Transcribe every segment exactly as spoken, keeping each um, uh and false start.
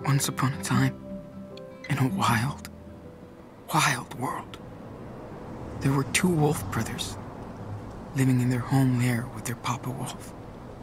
Once upon a time, in a wild, wild world, there were two wolf brothers living in their home lair with their Papa Wolf.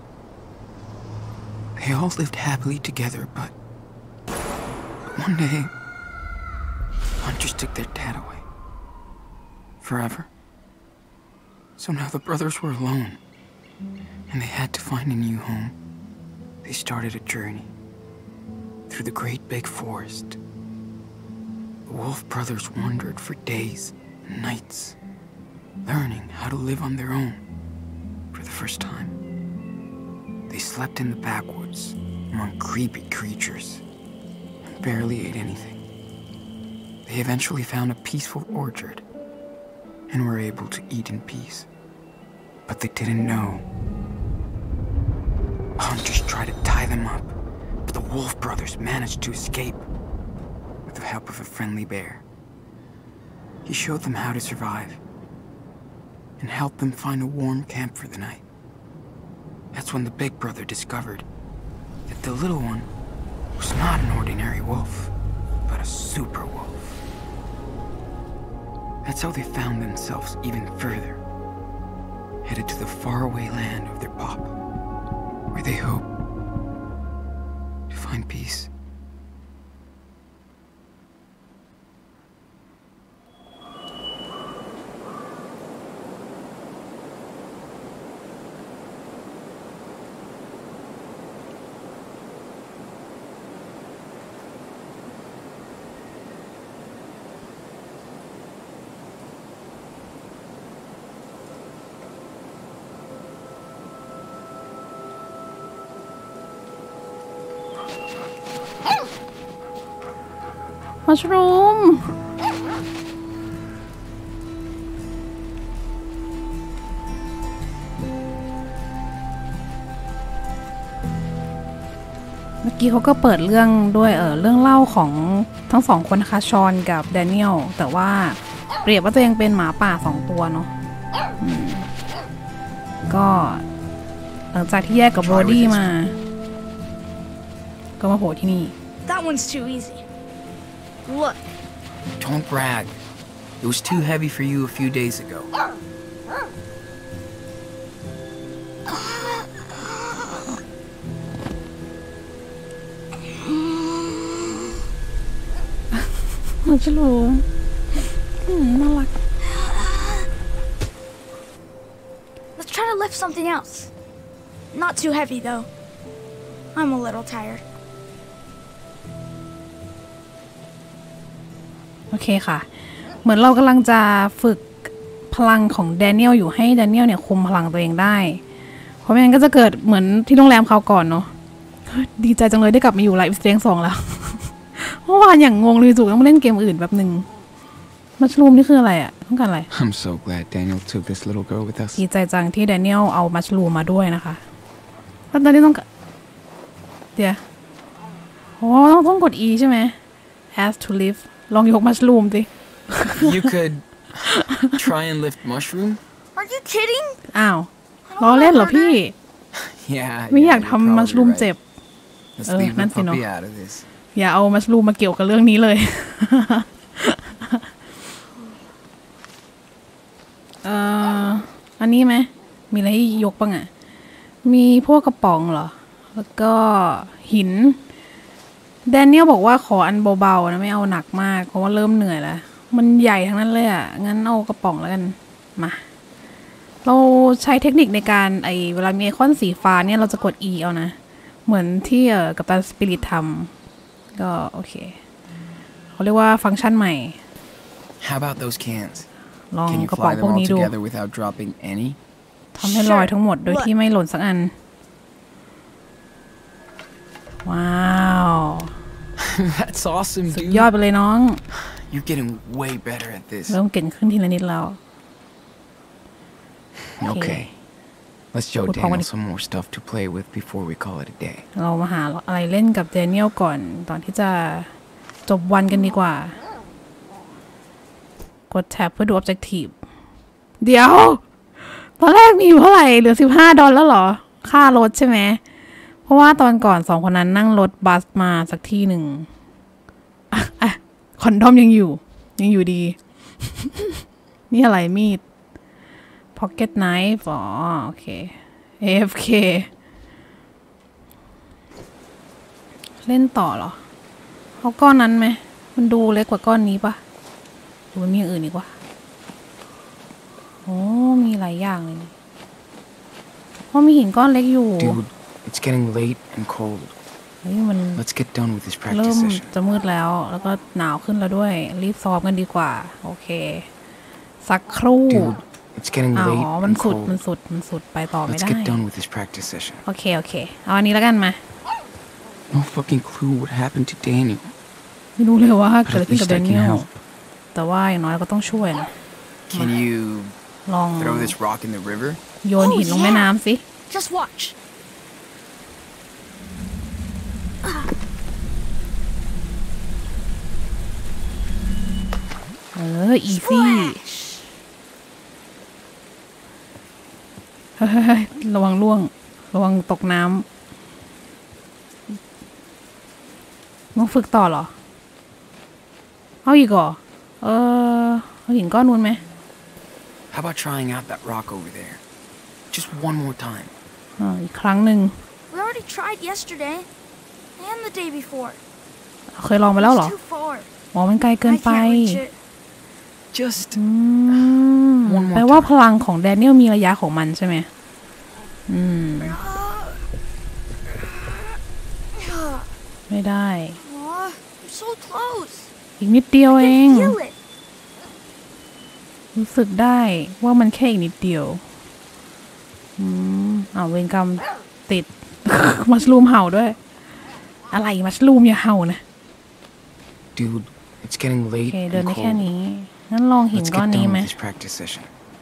They all lived happily together, but one day, hunters took their dad away. Forever. So now the brothers were alone, and they had to find a new home. They started a journey through the great big forest. The Wolf brothers wandered for days and nights, learning how to live on their own for the first time. They slept in the backwoods among creepy creatures and barely ate anything. They eventually found a peaceful orchard and were able to eat in peace. But they didn't know. Hunters tried to tie them up, but the Wolf brothers managed to escape with the help of a friendly bear. He showed them how to survive and helped them find a warm camp for the night. That's when the big brother discovered that the little one was not an ordinary wolf, but a super wolf. That's how they found themselves even further, headed to the faraway land of their papa, where they hope to find peace. มัชรูมเมื่อกี้เขาก็เปิดเรื่องด้วยเออเรื่องเล่าของทั้งสองคนนะคะชอนกับแดเนียลแต่ว่าเปรียบว่าตัวเองเป็นหมาป่าสองตัวเนาะก็หลังจากที่แยกกับโรดี้มาก็มาโผล่ที่นี่ That one's too easy. Look. Don't brag. It was too heavy for you a few days ago. มันจะรู้น่ารัก Let's try to lift something else. Not too heavy though. I'm a little tired. โอเคค่ะเหมือนเรากำลังจะฝึกพลังของแดเนียลอยู่ให้แดเนียลเนี่ยคุมพลังตัวเองได้เพราะไม่งั้นก็จะเกิดเหมือนที่โรงแรมเขาก่อนเนาะดีใจจังเลยได้กลับมาอยู่ไลฟ์สเตนสองแล้วเมื่อวานอย่างงงเลยจู่ต้องมาเล่นเกมอื่นแบบหนึ่งมัชรูมนี่คืออะไรอ่ะต้องการอะไร I'm so glad Daniel took this little girl with us ดีใจจังที่แดเนียลเอามัชรูมมาด้วยนะคะแล้วตอนนี้ต้องเดี๋ยวโอ้ต้องต้องกด E ใช่ไหม As to liveลองยกมัชรูมสิ You could try and lift mushroom. Are you kidding? อ้าวล้อเล่นเหรอพี่ Yeah. ไม่อยากทำมัชรูมเจ็บ Let's leave the puppy out of this. อย่าเอามัชรูมมาเกี่ยวกับเรื่องนี้เลย เอ่ออันนี้ไหมมีอะไรให้ยกบ้างอ่ะมีพวกกระป๋องเหรอแล้วก็หินแดเนียลบอกว่าขออันเบาๆนะไม่เอาหนักมากเพราะว่าเริ่มเหนื่อยแล้วมันใหญ่ทั้งนั้นเลยอ่ะงั้นเอากระป๋องแล้วกันมาเราใช้เทคนิคในการไอเวลามีไอคอนสีฟ้าเนี่ยเราจะกด E เอานะเหมือนที่เอ่อกัปตันสปิริตทำก็โอเคเขาเรียกว่าฟังก์ชันใหม่ How about those cans? ลองกระป๋องพวกนี้ดูทำให้ลอยทั้งหมดโดยที่ไม่หล่นสักอันว้าว That's awesome, สุด dude. ยอดไปเลยน้อง You're getting way better at this. เริ่มเก่งขึ้นทีละนิดแล้ว Okay. Let's show Daniel some more stuff to play with before we call it a day. เรามาหาอะไรเล่นกับแดเนียลก่อนตอนที่จะจบวันกันดีกว่ากดแท็บเพื่อดู objective เดี๋ยวตอนแรกมีอยู่เท่าไหร่เหลือสิบห้าดอลแล้วเหรอค่ารถใช่ไหมเพราะว่าตอนก่อนสองคนนั้นนั่งรถบัสมาสักที่หนึ่งอ่ะอ่ะคอนดอมยังอยู่ ยังอยู่ดี นี่อะไรมีด pocket knife อ๋อโอเค เอ เอฟ เค เล่นต่อเหรอเอาก้อนนั้นไหมมันดูเล็กกว่าก้อนนี้ปะหรือมันมีอย่างอื่นอีกวะโอ้มีหลายอย่างเลยนี่เพราะมีหินก้อนเล็กอยู่ Dude, it's getting late and cold. เฮ้ยมัน Let's get done with this เริ่ practice ม session. จะมืดแล้ว แล้วก็หนาวขึ้นแล้วด้วย รีบซ้อมกันดีกว่า โอเค สักครู่ Dude, it's getting อ๋อ late มัน and สุด มัน cold. สุด มันสุด ไปต่อไม่ Let's ได้ get done with this practice session. โอเค โอเค เอาอันนี้แล้วกันมา No fucking clue what happened to Daniel. ไม่รู้เลยว่าเกิด But อะไร at ขึ้นกับ least แด I เนีย can ล help. แต่ว่าอย่างน้อยเราก็ต้องช่วยนะ Can you ลอง throw this rock in the river? โยนหินลงแม่น้ำสิ Just watch. เออ อีซี่ Splash. เฮ้ยระวังล่วง ระวังตกน้ำต้องฝึกต่อเหรอ เอาอีกเหรอ เออเอาหินก้อนนู้นไหม How about trying out that rock over there? Just one more time. อ่าอีกครั้งหนึ่ง We already tried yesterday and the day before. เคยลองไปแล้วเหรอ It's too far. อ๋อมันไกลเกิน I ไป can't reach it. Just อืม One more แปลว่าพลังของแดเนียลมีระยะของมันใช่ไหม อืม ไม่ได้ Aw, you're so close. อีกนิดเดียว I เอง can feel it. รู้สึกได้ว่ามันแค่อีกนิดเดียว อืมอ้าวเวรกรรมติด มัชลูมเห่าด้วย อะไรมัชลูมอย่าเห่านะ Dude, it's getting โอ late เค เดิน and ได้แค่ cold. นี้ งั้นลองหิน Let's ก้อน get นี้ done ไหม with this practice session.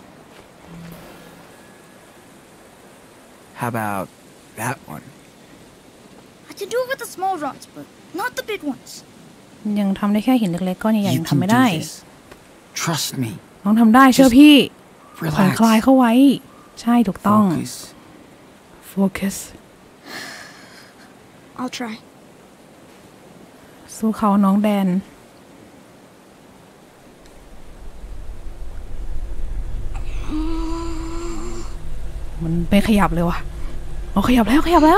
how about that one? I can do it with the small rocks, but not the big ones. ยังทำได้แค่หินเล็กๆก้อนใหญ่ๆ You ยัง can ทำไม่ได้ do this. Trust me. น้องทำได้เชื่อพี่ ผ่อนคลาย Relax. เข้าไว้ ใช่ถูกต้อง Focus. focus I'll try. สู้เขาน้องแดน มันไม่ขยับเลยว่ะอ๋อขยับแล้วขยับแล้ว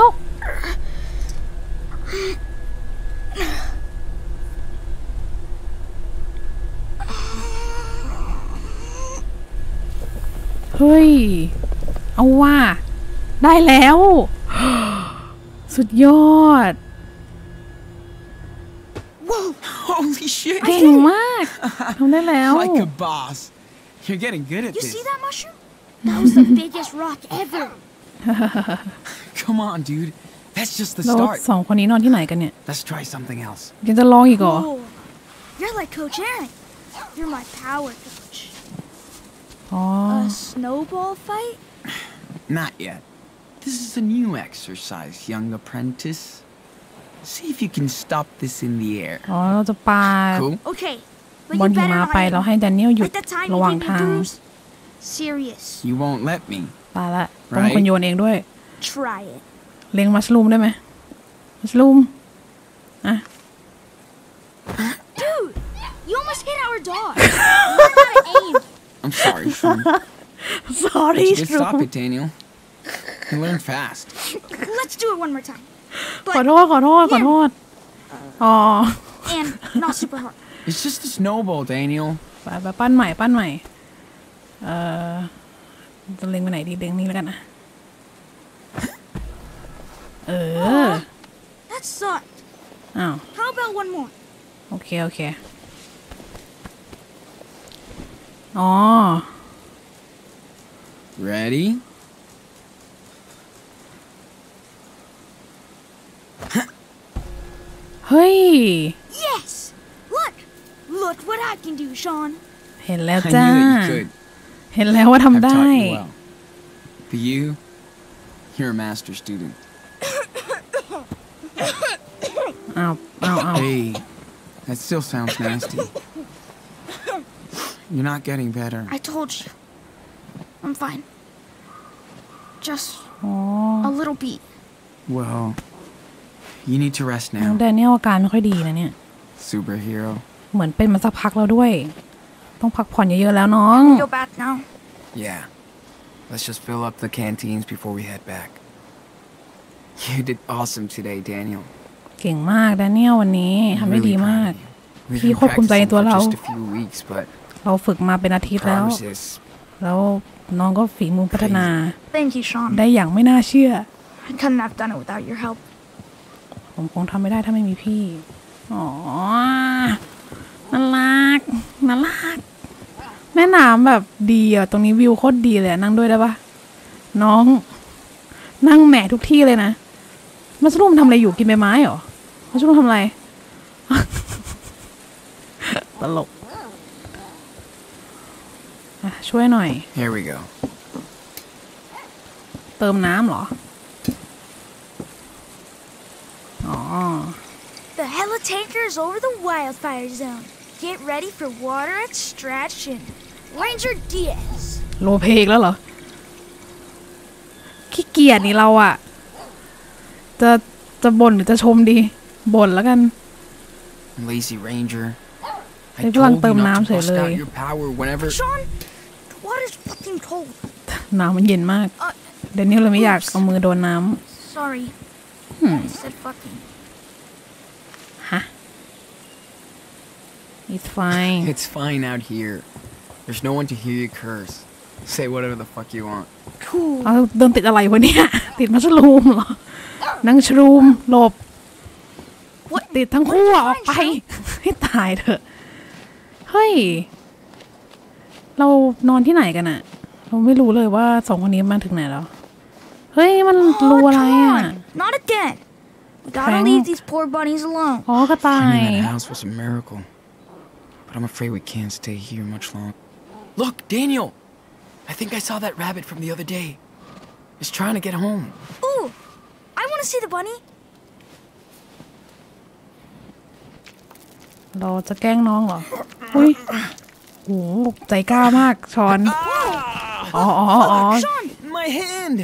เฮ้ย เอาว่า ได้แล้ว สุดยอด Holy shit! เก่งมาก ทำได้แล้ว Like a boss. You're getting good at You this. see that mushroom? That was the biggest rock ever. Come on, dude. That's just the แล้ว start. สองคนนี้นอนที่ไหนกันเนี่ย Let's try something else. ยังจะลองอีกเหรอ Oh, you're like Coach Aaron. You're my power coach. อ๋อ A snowball fight? Not yet. This is a new exercise, young apprentice. See if you can stop this in the air. อ๋อ เราจะปา Cool? Okay, but บอล you หิ better มะ not ไป hit เรา me. ให้แดเนียลหยุด Like that time ระ you หว่าง gave me ทาง bruise? Serious. You won't let me. ตายละต้องเป็นคนโยนเองด้วย Try it. เล็งมัชลูมได้ไหมมัชลูมอ่ะ Dude, you almost hit our dog. Learn how to aim. I'm sorry, Shroom. sorry But you did stop it, Daniel. You learn fast. Let's do it one more time. ขอ But โทษขอโทษขอโทษ อ๋อ and not super hard. It's just a snowball, Daniel. ไปไปปั้นใหม่ปั้นใหม่ เอ่อจะเล็งไปไหนดีเล็งนี่แล้วกันนะ เออ That sucked. อ้าว How about one more? โอเค โอเค อ๋อ Ready? เฮ้ย Yes. Look. Look what I can do, Sean. เห็นแล้ว I จ้า knew that you could. เห็นแล้วว่า I've ทำได้ taught you well. But you, you're a master student. อ้าวอ้าวอ้าว Hey, that still sounds nasty. You're not getting better. I told you. I'm fine. Just อ๋อ a little beat. Well, you need to rest น้อง now. แดเนียลอาการไม่ค่อยดีนะเนี่ย Superhero. เหมือนเป็นมาสักพักแล้วด้วย ต้องพักผ่อน예ๆแล้วน้อง Go back now. Yeah. Let's just fill up the canteens before we head back. You did awesome today, Daniel. เก่งมากแดเนียลวันนี้ทำได้ I'm ดี really มาก proud of you. We've พี่ been ควบคุมใจใน practicing ตัว for เรา just a few weeks, but เราฝึกมาเป็นอาทิตย์แล้ว promises. แล้วน้องก็ฝีมือพัฒนา Thank you, Sean. ได้อย่างไม่น่าเชื่อ I couldn't have done it without your help. ผมคงทำไม่ได้ถ้าไม่มีพี่ อ๋อ น่ารัก น่ารัก แม่น้ำแบบดีอ่ะ ตรงนี้วิวโคตรดีเลยอะนั่งด้วยได้ปะน้อง นั่งแหมทุกที่เลยนะมัสลูมทำอะไรอยู่กินใบไม้เหรอมัสลูมทำอะไร ตลกอ่ะช่วยหน่อย Here we go. เติมน้ำเหรอ อ๋อ The helitanker's over the wildfire zone. Get ready for water extraction. Ranger Diaz. โลเพกแล้วเหรอ ขี้เกียจนี่เราอะจะจะบ่นหรือจะชมดี บ่นแล้วกัน Lazy Ranger. I They told lang you tơm not nám to sể bust lời. out your power whenever. Sean, the water's fucking cold. น้ำมันเย็นมาก Uh, เดนนี่เลยไม่อยากเอามือโดนน้ sorry. Hmm. I said fucking. ำฮะ It's fine It's fine out here. There's no one to hear you curse. Say whatever the fuck you want. Cool. เอาเดินติดอะไรวะเนี่ย ติดมัชรูมเหรอ นั่งชรูมหลบ What? ติดทั้งคู่อะออกไป ให้ตายเถอะ เฮ้ย เรานอนที่ไหนกันอะเราไม่รู้เลยว่าสองคนนี้มาถึงไหนแล้ว เฮ้ย มันรู Oh, อะไร come อะ on. Not again. We gotta Frank. leave these poor bunnies alone. อ๋อกระต่าย Finding that house was a miracle. But I'm afraid we can't stay here much longer. Look, Daniel! I think I saw that rabbit from the other day. It's trying to get home. Ooh, I want to see the bunny. เราจะแกล้งน้องเหรอ อุ้ยโอ้โหใจกล้ามากชอน อ๋ออ๋ออ๋อ Sean, My hand!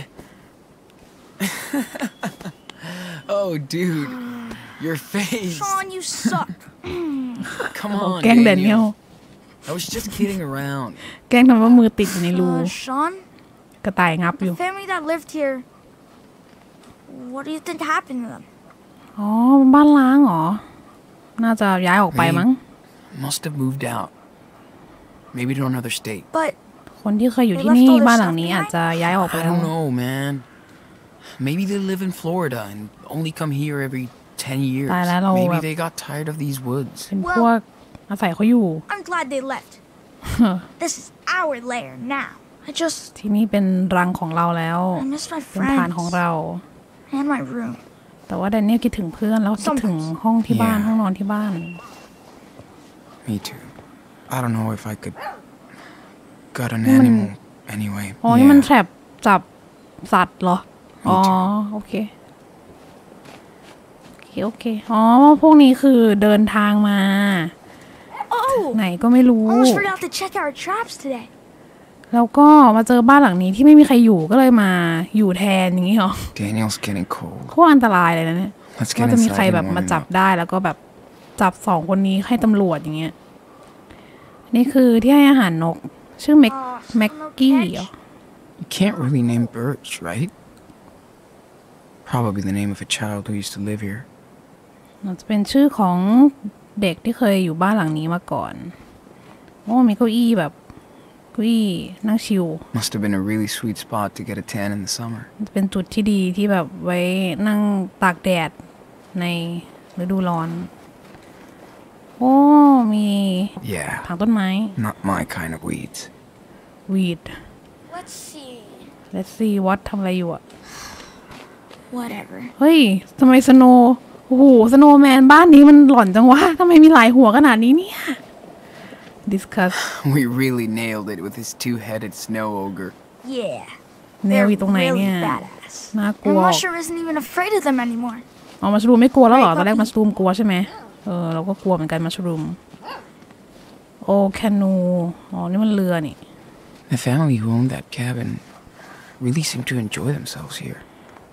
Oh, dude. Your face. Sean, you suck. Come on, แกล้งแดเนียล Daniel. I was just kidding around. แกล้งทำว่ามือติดอยู่ในรู Uh, Sean, กระต่ายงับอยู่ the family that lived here. What do you think happened to them? อ๋อบ้านล้างเหรอ น่าจะย้ายออกไปมั้ง Must have moved out. Maybe to another state. But คนที่เคยอยู่ที่นี่บ้านหลังนี้อาจจะย้ายออกไป I แล้ว don't know, man. Maybe they live in Florida and only come here every ten years. ตายแล้วเรา Maybe แบบ they got tired of these woods. เป็นพวกอาศัยเขาอยู่ I'm glad they left. This is our lair now. I just ที่นี่เป็นรังของเราแล้ว I miss my เป็นฐานของ friends เรา and my room. แต่ว่าแดเนียลคิดถึงเพื่อนแล้วคิดถึงห้องที่บ้าน Yeah. ห้องนอนที่บ้าน Me too. I don't know if I could gut an animal anyway. อ๋อ นี่มัน Yeah. แทรปจับสัตว์เหรอ อ๋อ โอเค โอเค โอเค อ๋อ พวกนี้คือเดินทางมา Oh, ไหนก็ไม่รู้ almost forgot to check our traps today. แล้วก็มาเจอบ้านหลังนี้ที่ไม่มีใครอยู่ก็เลยมาอยู่แทนอย่างนี้เหรอ Daniel's getting cold. โคตรอันตรายเลยนะเนี่ย Let's ว่า get จะมีใคร inside แบ and บ warm มา him จับ up. ได้แล้วก็แบบจับสองคนนี้ให้ตำรวจอย่างเงี้ย นี่คือที่ให้อาหารนก ชื่อแม็ก Oh, แม็ก no กี้ catch. เหรอ You can't really name birds, right? Probably the name of a child who used to live here. น่าจะเป็นชื่อของเด็กที่เคยอยู่บ้านหลังนี้มาก่อน โอ้มีเก้าอี้แบบเก้าอี้นั่งชิล Must have been a really sweet spot to get a tan in the summer. จะเป็นจุดที่ดีที่แบบไว้นั่งตากแดดในฤดูร้อน โอ้มี Yeah, ถังต้นไม้ not my kind of weeds. วีด Let's see. let's see what ทำอะไรอยู่อะ Whatever. เฮ้ยทำไมสโนว์โอ้โหสโนว์แมนบ้านนี้มันหล่อนจังวะทำไมมีหลายหัวขนาดนี้เนี่ย discuss We really nailed it with his two-headed snow ogre. Yeah. แนว They're อยู่ตรงไหน really เนี่ย badass. น่ากลั And ว Mushroom isn't even afraid of them anymore. อ๋อมัชรูมไม่กลัวแล้วเหรอ Right, ตอนแรก puppy. มัชรูมกลัวใช่ไหมเออเราก็กลัวเหมือนกันมัชรูมโอแคนูอ๋อนี่มันเรือนี่ The family who owned that cabin really seemed to enjoy themselves here.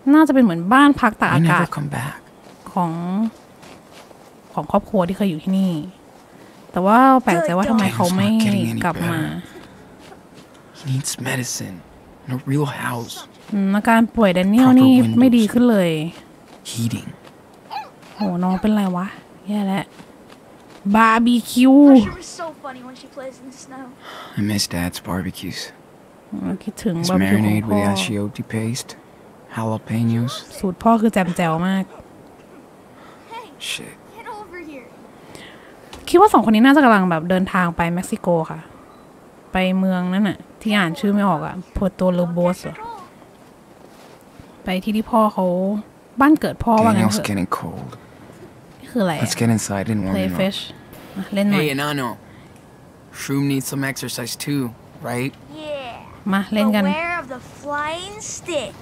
น่าจะเป็นเหมือนบ้านพักตาก I อากาศ never come back. ของของครอบครัวที่เคยอยู่ที่นี่ แต่ว่าแปลกใจว่าทำไมเขาไม่กลับมา He needs medicine and a real house. อืมอาการป่วยแดเนียลนี่ไม่ดีขึ้นเลย Heating. โหน้องเป็นไรวะแย่แล้วบาร์บีคิว She was so funny when she plays in the snow. I miss Dad's barbecues. คิดถึง His บาร์บีคิวของ marinade พ่อ with achiote paste, jalapenos. สูตรพ่อคือแจ่มแจ๋วมาก Hey, Shit. get over here. คิดว่าสองคนนี้น่าจะกำลังแบบเดินทางไปเม็กซิโกค่ะ ไปเมืองนั่นน่ะ ที่อ่านชื่อไม่ออกอะพัวโตโลโบส Control. ไปที่ที่พ่อเขาบ้านเกิดพ่อว่างั้น Daniel's เถอะ getting cold. นี่คืออะไร Let's get inside and warm play him up. fish อ่ะเล่นหน่อย Hey, Enano. Shroom needs some exercise too, right? Yeah. มาเล่นกัน Beware of the flying stick.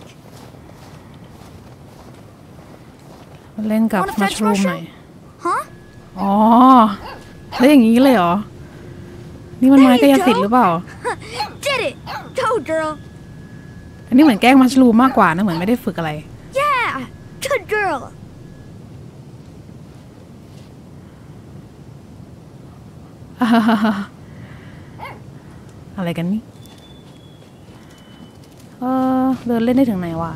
เล่นกับ Wanna มั fetch ชรูมหน่อย Huh? อ๋อแล้วอย่างนี้เลยเหรอ นี่มันไม้กายสิทธิ์หรือเปล่า Did it. Go, girl. อันนี้เหมือนแกล้งมัชรูมมากกว่านะเหมือนไม่ได้ฝึกอะไร Yeah. Good girl. อะไรกันนี่ เออเดินเล่นได้ถึงไหนวะ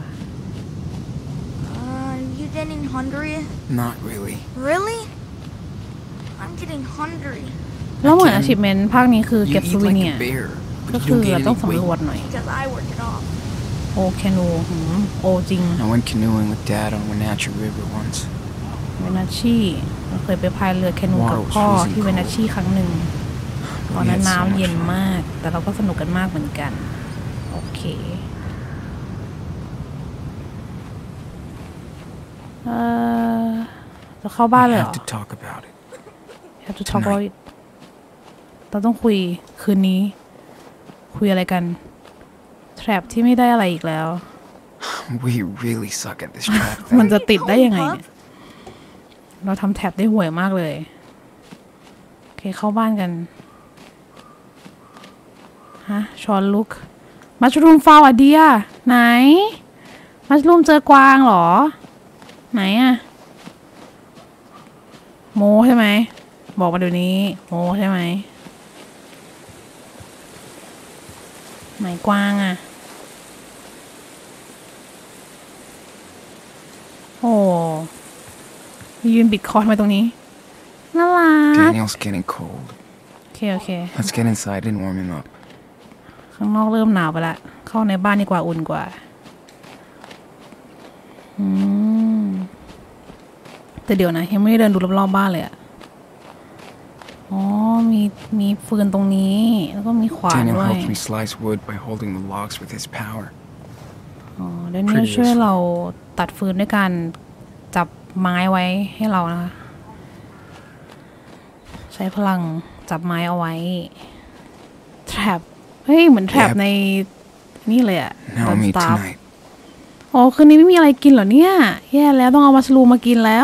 Uh, you getting hungry? Not really. Really? I'm getting hungry แล้วเหมือน achievement ภาคนี้คือ You เก็บ eat ซูวิ like เนีย a bear, ก็ but คื you อ don't gain ต้อง any สำรวจ weight. หน่อย because I work it off. โอแคนูหืมโอจริง I went canoeing with Dad on Wenatchee River once. เวนาชีเราเคยไปพายเรือแคนูกับพ่อที่เวนาชีครั้งหนึ่งตอนนั้นน้ำเย็นมาก แต่เราก็สนุกกันมากเหมือนกัน โอเค เออจะเข้าบ้าน We เลยเหรอ have to talk about it. have to talk about it เราต้องคุยคืนนี้ คุยอะไรกัน แทรปที่ไม่ได้อะไรอีกแล้ว We really suck at this trap มัน thing. จะติดได้ยังไงเนี่ย เราทำแท็บได้ห่วยมากเลย โอเคเข้าบ้านกัน ฮะ ชอนลุก มัชรูมฟาวอะเดีย ไหน มัชรูมเจอกวางเหรอ ไหนอะโมใช่ไหม บอกมาเดี๋ยวนี้ โมใช่ไหม ไหนกวางอะโอ้ยืนบิดคอทำไมตรงนี้น่ารัก Daniel's getting cold. โอเค โอเค Let's get inside and warm him up. ข้างนอกเริ่มหนาวไปละ เข้าในบ้านดีกว่าอุ่นกว่า อืม แต่เดี๋ยวนะ ยังไม่ได้เดินดูรอบๆบ้านเลยอะอ๋อ มี มีฟืนตรงนี้ แล้วก็มีขวาน Daniel ด้วย helped me slice wood by holding the logs with his power. อ๋อเดนนี่ช่วยเราตัดฟืนด้วยการจับไม้ไว้ให้เรานะคะ ใช้พลังจับไม้เอาไว้ แทรปเฮ้ย เหมือนแทรปในนี่เลยอะ Now Don't meet stop tonight. อ๋อคืนนี้ไม่มีอะไรกินเหรอเนี่ย แย่แล้วต้องเอามัชรูมมากินแล้ว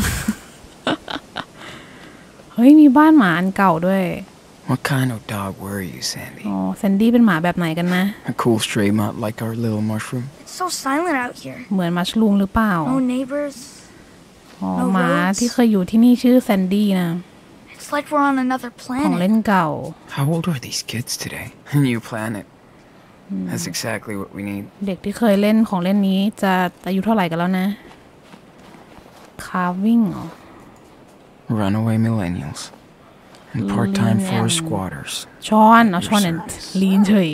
เฮ้ย มีบ้านหมาอันเก่าด้วย What kind of dog were you, Sandy? อ๋อแซนดี้เป็นหมาแบบไหนกันนะ A cool stray mutt like our little mushroom? It's so silent out here. เหมือนมัชรูมหรือเปล่า No neighbors. อ๋อหมาที่เคยอยู่ที่นี่ชื่อแซนดี้นะ It's like we're on another ของเล่ planet. นเก่า How old are these kids today? A new planet. That's exactly what we need. เด็กที่เคยเล่นของเล่นนี้จะอายุเท่าไหร่กันแล้วนะ carving อ๋อ Runaway millennials. And part-time Millennial. forest squatters. ชอนเอาชอนเนี่ยลีนเฉย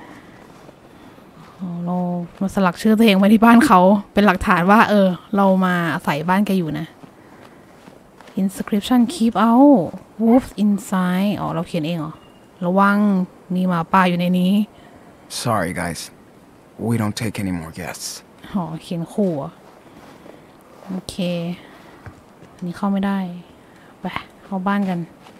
อ๋อเรามาสลักชื่อตัวเองไว้ที่บ้านเขาเป็นหลักฐานว่า เออ เรามาอาศัยบ้านแกอยู่นะ inscription keep out wolves inside อ๋อเราเขียนเองเหรอ ระวังมีหมาป่าอยู่ในนี้ Sorry, guys. We don't take any more guests. อ๋อเขียนขู่เหรอโอเคอันนี้เข้าไม่ได้ไปเข้าบ้านกัน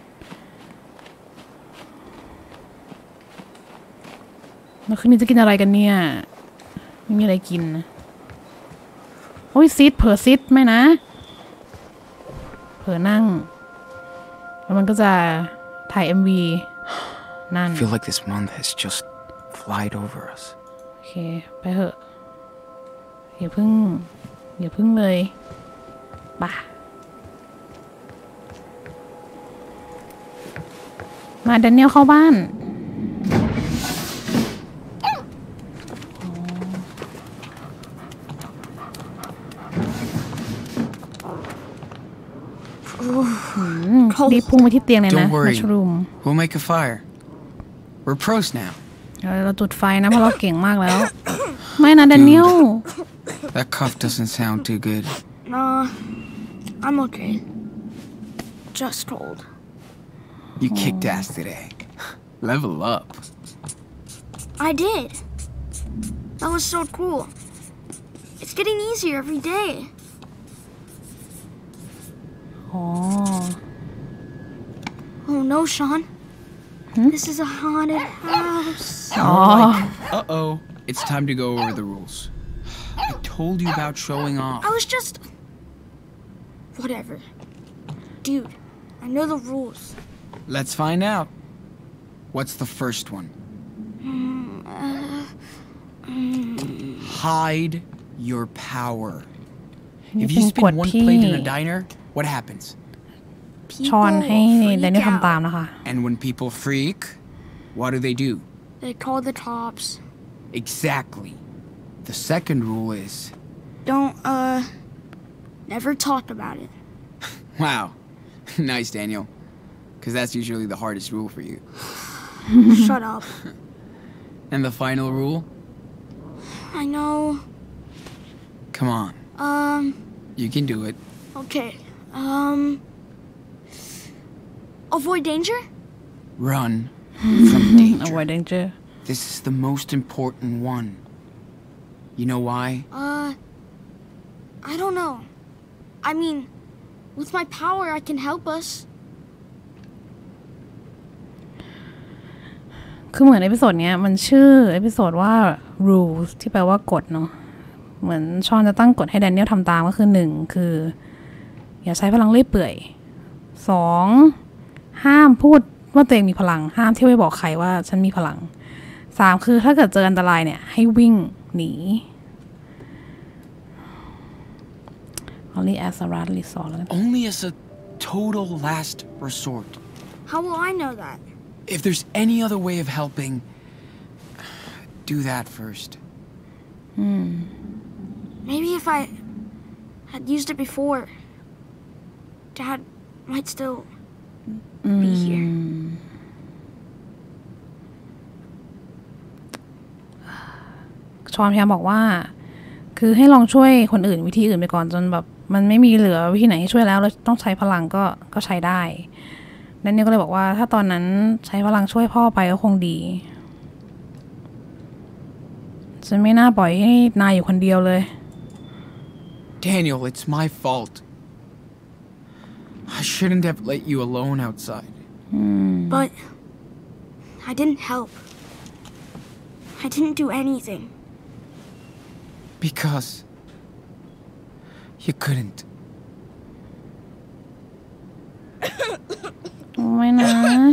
แล้วคืนนี้จะกินอะไรกันเนี่ย ไม่มีอะไรกินนะโอ้ยซิดเผลอซิดไหมนะ เผลอนั่ง แล้วมันก็จะถ่าย เอ็ม วี นั่น I feel like this month has just flied over us. โอเค ไปเถอะอย่าเพิ่งอย่าเพิ่งเลยป่ะมาแดเนียลเข้าบ้านรีบพุ่งไปที่เตียงเลยนะ Don't worry. มัชรูม We'll make a fire. We're pros now. เราจุดไฟนะเพราะเราเก่งมากแล้ว ไม่นะแดเนียล That cough doesn't sound too good. Nah, I'm okay. Just cold. You kicked ass today. Level up. I did. That was so cool. It's getting easier every day. อ๋อ Oh no, Sean. This is a haunted house. Uh-oh. It's time to go over the rules. I told you about showing off. I was just... Whatever. Dude, I know the rules. Let's find out. What's the first one? Hide your power. If you spin one plate in a diner, what happens? ช้อนให้ People แดเนียล freak ทำตาม out. นะคะ And when people freak, what do they do? They call the cops. Exactly. The second rule is... Don't, uh... Never talk about it. Wow. Nice, Daniel. Because that's usually the hardest rule for you. Shut up. And the final rule? I know. Come on. Um, You can do it. okay. Um... Avoid danger? Run from danger. avoid danger This is the most important one. You know why? Uh... I don't know. I mean, with my power, I can help us. คือเหมือนเอพิโซดเนี้ยมันชื่อเอพิโซดว่า rules ที่แปลว่ากฎเนาะเหมือนชอนจะตั้งกฎให้แดเนียลทำตามก็คือหนึ่งคืออย่าใช้พลังเลื่อยเปื่อยสองห้ามพูดว่าตัวเองมีพลังห้ามเที่ยวไปบอกใครว่าฉันมีพลังสามคือถ้าเกิดเจออันตรายเนี่ยให้วิ่งหนี only as a last resort แล้วกัน Only as a total last resort. How will I know that? If there's any other way of helping, do that first. Maybe if I had used it before, Dad might still be here. ชอนพยายามบอกว่าคือให้ลองช่วยคนอื่นวิธีอื่นไปก่อนจนแบบมันไม่มีเหลือวิธีไหนให้ช่วยแล้วแล้วต้องใช้พลังก็ก็ใช้ได้แดเนียลก็เลยบอกว่าถ้าตอนนั้นใช้พลังช่วยพ่อไปก็คงดีฉันไม่น่าปล่อยให้นายอยู่คนเดียวเลย Daniel, it's my fault. I shouldn't have let you alone outside. But I didn't help. I didn't do anything. Because you couldn't. ไม่นะ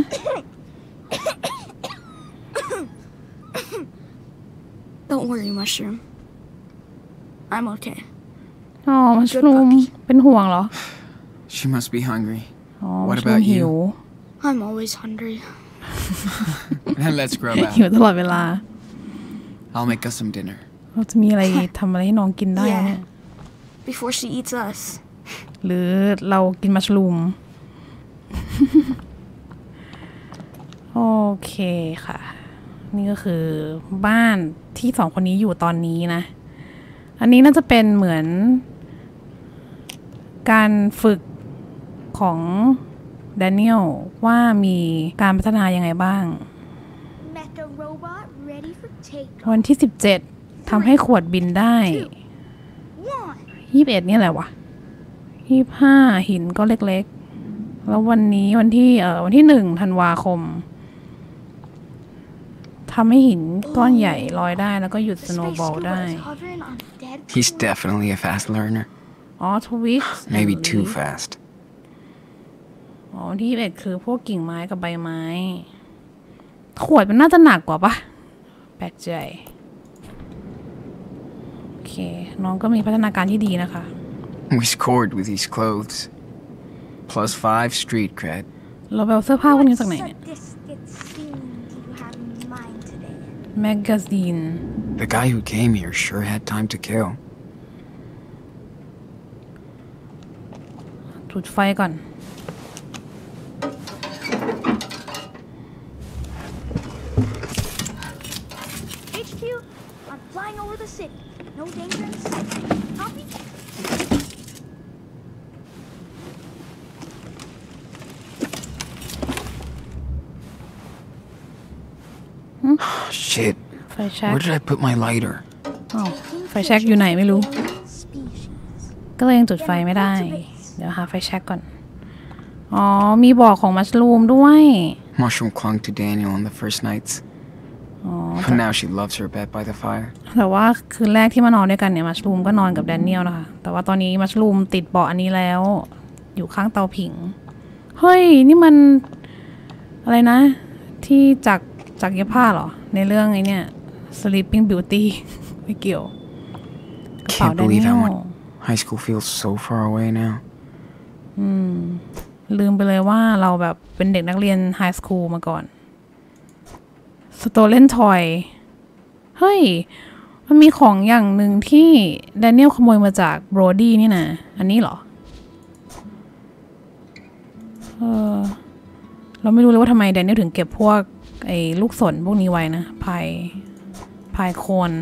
Don't worry, Mushroom. I'm okay. อ๋อมัชรูมเป็นห่วงเหรอ She must be hungry. อ๋อ What มัชรูม about หิว you? I'm always hungry. Then let's grub หิว out. ตลอดเวลา I'll make us some dinner. เราจะมีอะไรทำอะไรให้น้องกินได้เนี่ย Before she eats us. หรือเรากินมัชรูม โอเคค่ะ นี่ก็คือบ้านที่สองคนนี้อยู่ตอนนี้นะ อันนี้น่าจะเป็นเหมือนการฝึกของแดเนียลว่ามีการพัฒนายังไงบ้าง Mecha robot ready for takeoff. วันที่สิบเจ็ดทำให้ขวดบินได้ One. ยี่สิบเอ็ดนี่แหละวะยี่สิบห้าหินก็เล็กๆ แล้ววันนี้วันที่เอ่อวันที่หนึ่งธันวาคมทำให้หินก้อนใหญ่ลอยได้แล้วก็หยุด The สโนว์ space บอล scuba ได้ is hovering on dead He's people. definitely a fast learner. อ๋อทวิก Maybe too fast. อ๋อที่ยี่สิบเอ็ดคือพวกกิ่งไม้กับใบไม้ ขวดมันน่าจะหนักกว่าปะแปลกใจโอเคเคน้องก็มีพัฒนาการที่ดีนะคะ We scored with these clothes. Plus five street cred. เราไปเอาเสื้อผ้าพวกนี้จากไหน What's เนี่ย this good scene you have in mind today? แมกกาซีน The guy who came here sure had time to kill. จุดไฟก่อน H Q, I'm flying over the city. No danger in sight. Copy? Shit. ไฟแช็ก Where did I put my lighter? อ้าวไฟแช็กอยู่ไหนไม่รู้ Species. ก็เลยยังจุดไฟไม่ได้ เดี๋ยวหาไฟแช็กก่อน อ๋อ มีบอกของมัชลูมด้วย Mushroom clung to Daniel on the first nights. อ๋อ But now she loves her bed by the fire. แต่ว่าคืนแรกที่มานอนด้วยกันเนี่ยมัชลูมก็นอนกับแดเนียลนะคะ แต่ว่าตอนนี้มัชลูมติดเบาะอันนี้แล้ว อยู่ข้างเตาผิง เฮ้ย นี่มัน อะไรนะ ที่จากจากเย็บผ้าเหรอ ในเรื่องไอ้เนี่ย Sleeping Beauty ไม่เกี่ยวกระเป๋า Can't แดเนี believe ย how ล much high school feels so far away now. ลืมไปเลยว่าเราแบบเป็นเด็กนักเรียนไฮสคูลมาก่อน Stolen Toy เฮ้ย มันมีของอย่างหนึ่งที่แดเนียลขโมยมาจากโบรดี้นี่นะอันนี้เหรอ เออ เราไม่รู้เลยว่าทำไมแดเนียลถึงเก็บพวกไอ้ลูกศรพวกนี้ไว้นะพายพายโคน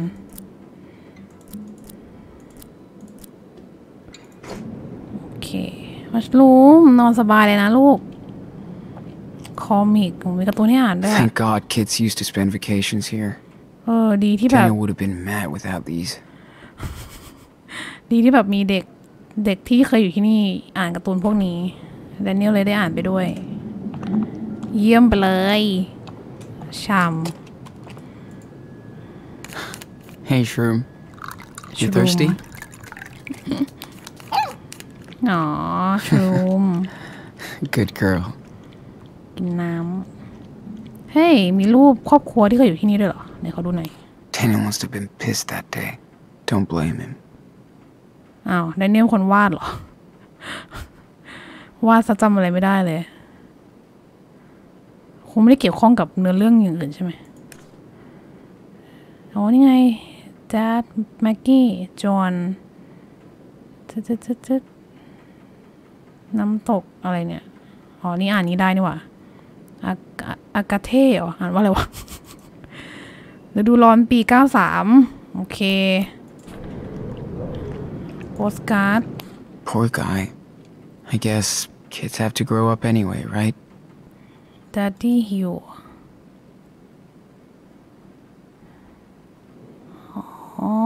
โอเคมัชลูมนอนสบายเลยนะลูก คอมิกผมมีการ์ตูนให้อ่านด้วย Thank God kids used to spend vacations here. เออ ดีที่แบบ Daniel would have been mad without these. ดีที่แบบมีเด็กเด็กที่เคยอยู่ที่นี่อ่านการ์ตูนพวกนี้แดเนียลเลยได้อ่านไปด้วย เยี่ยมไปเลยชาม Hey, Shroom. You thirsty? อ๋อชูม Good girl. กินน้ำ เฮ้ย มีรูปครอบครัวที่เคยอยู่ที่นี่ด้วยเหรอไหนเขาดูหน่อย Daniel must have been pissed that day. Don't blame him. อ้าวแดเนียลคนวาดเหรอ วาดซะจำอะไรไม่ได้เลย คงไม่ได้เกี่ยวข้องกับเนื้อเรื่องอย่างอื่นใช่ไหมอ๋อนี่ไงแดดแม็กกี้จอห์นตึ๊ดๆน้ำตกอะไรเนี่ยอ๋อนี่อ่านนี้ได้นี่หว่าอากาอากาเท่เหรออ่านว่าอะไรวะฤดูร้อนปีเก้าสามโอเคโปสการ์ด Poor guy. I guess kids have to grow up anyway, right? Daddy Hill อ๋อ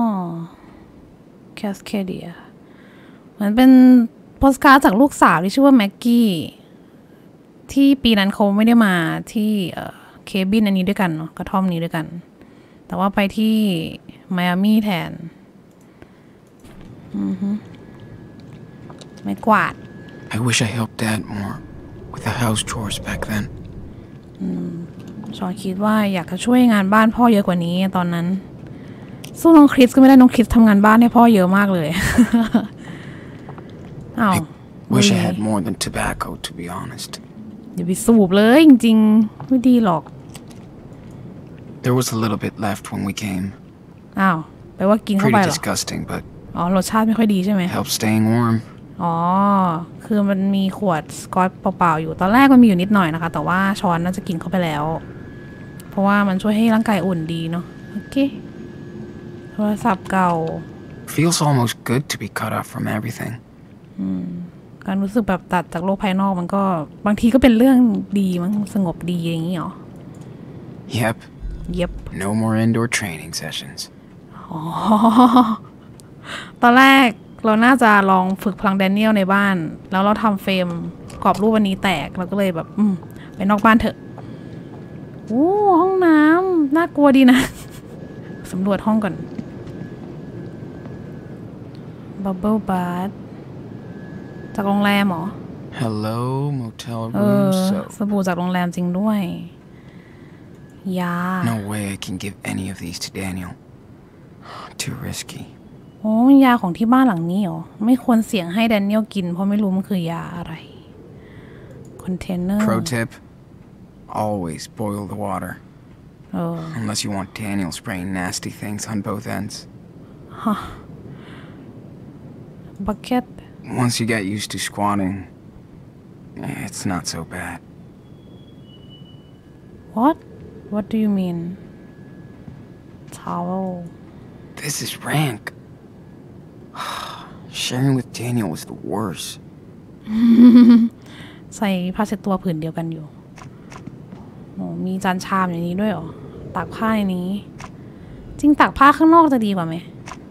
Cascadia เหมือนเป็นโปสการ์ดจากลูกสาวที่ชื่อว่าแม็กกี้ที่ปีนั้นเขาไม่ได้มาที่เอ่อเคบินอันนี้ด้วยกันเนาะกระท่อมนี้ด้วยกัน แต่ว่าไปที่ไมอามี่แทนอือฮึไม่กวาด I wish I helped Dad more with the house chores back then. ชอนคิดว่าอยากจะช่วยงานบ้านพ่อเยอะกว่านี้ตอนนั้นสู้น้องคริสก็ไม่ได้น้องคริสทำงานบ้านให้พ่อเยอะมากเลย อ้าว Wish I had more than tobacco, to be honest. อย่าไปสูบเลยจริงๆไม่ดีหรอก There was a little bit left when we came. อ้าวแปลว่ากินเข้าไป Pretty เหรอ disgusting, but อ๋อรสชาติไม่ค่อยดีใช่ไหม helps staying warm. อ๋อคือมันมีขวดสกอตเปล่าๆอยู่ตอนแรกมันมีอยู่นิดหน่อยนะคะแต่ว่าช้อนน่าจะกินเข้าไปแล้วเพราะว่ามันช่วยให้ร่างกายอุ่นดีเนาะโอเคโทรศัพท์เก่า Feels almost good to be cut off from everything. การรู้สึกแบบตัดจากโลกภายนอกมันก็บางทีก็เป็นเรื่องดีมันสงบดีอย่างนี้หรอ Yep. เย็บ No more indoor training sessions. อ๋อตอนแรกเราน่าจะลองฝึกพลังแดเนียลในบ้านแล้วเราทำเฟรมกรอบรูปวันนี้แตกเราก็เลยแบบอืมไปนอกบ้านเถอะโอ้ห้องน้ำน่ากลัวดีนะ สำรวจห้องก่อน Bubble Bath จากโรงแรมเหรอ Hello, motel เอ room อ soap. สบู่จากโรงแรมจริงด้วยยา No way I can give any of these to Daniel. too risky. โอ้ยาของที่บ้านหลังนี้เหรอไม่ควรเสี่ยงให้แดเนียลกินเพราะไม่รู้มันคือยาอะไรคอนเทนเนอร์ Pro tip: always boil the water. เออ Unless you want Daniel spraying nasty things on both ends. บักเก็ต Once you get used to squatting, it's not so bad. What What do you mean towel This is rank. Sharing with Daniel was the worst. ใส่ผ้าเช็ดตัวผืนเดียวกันอยู่โอ้มีจานชามอย่างนี้ด้วยเหรอตากผ้าในนี้ จริงตากผ้าข้างนอกจะดีกว่าไหม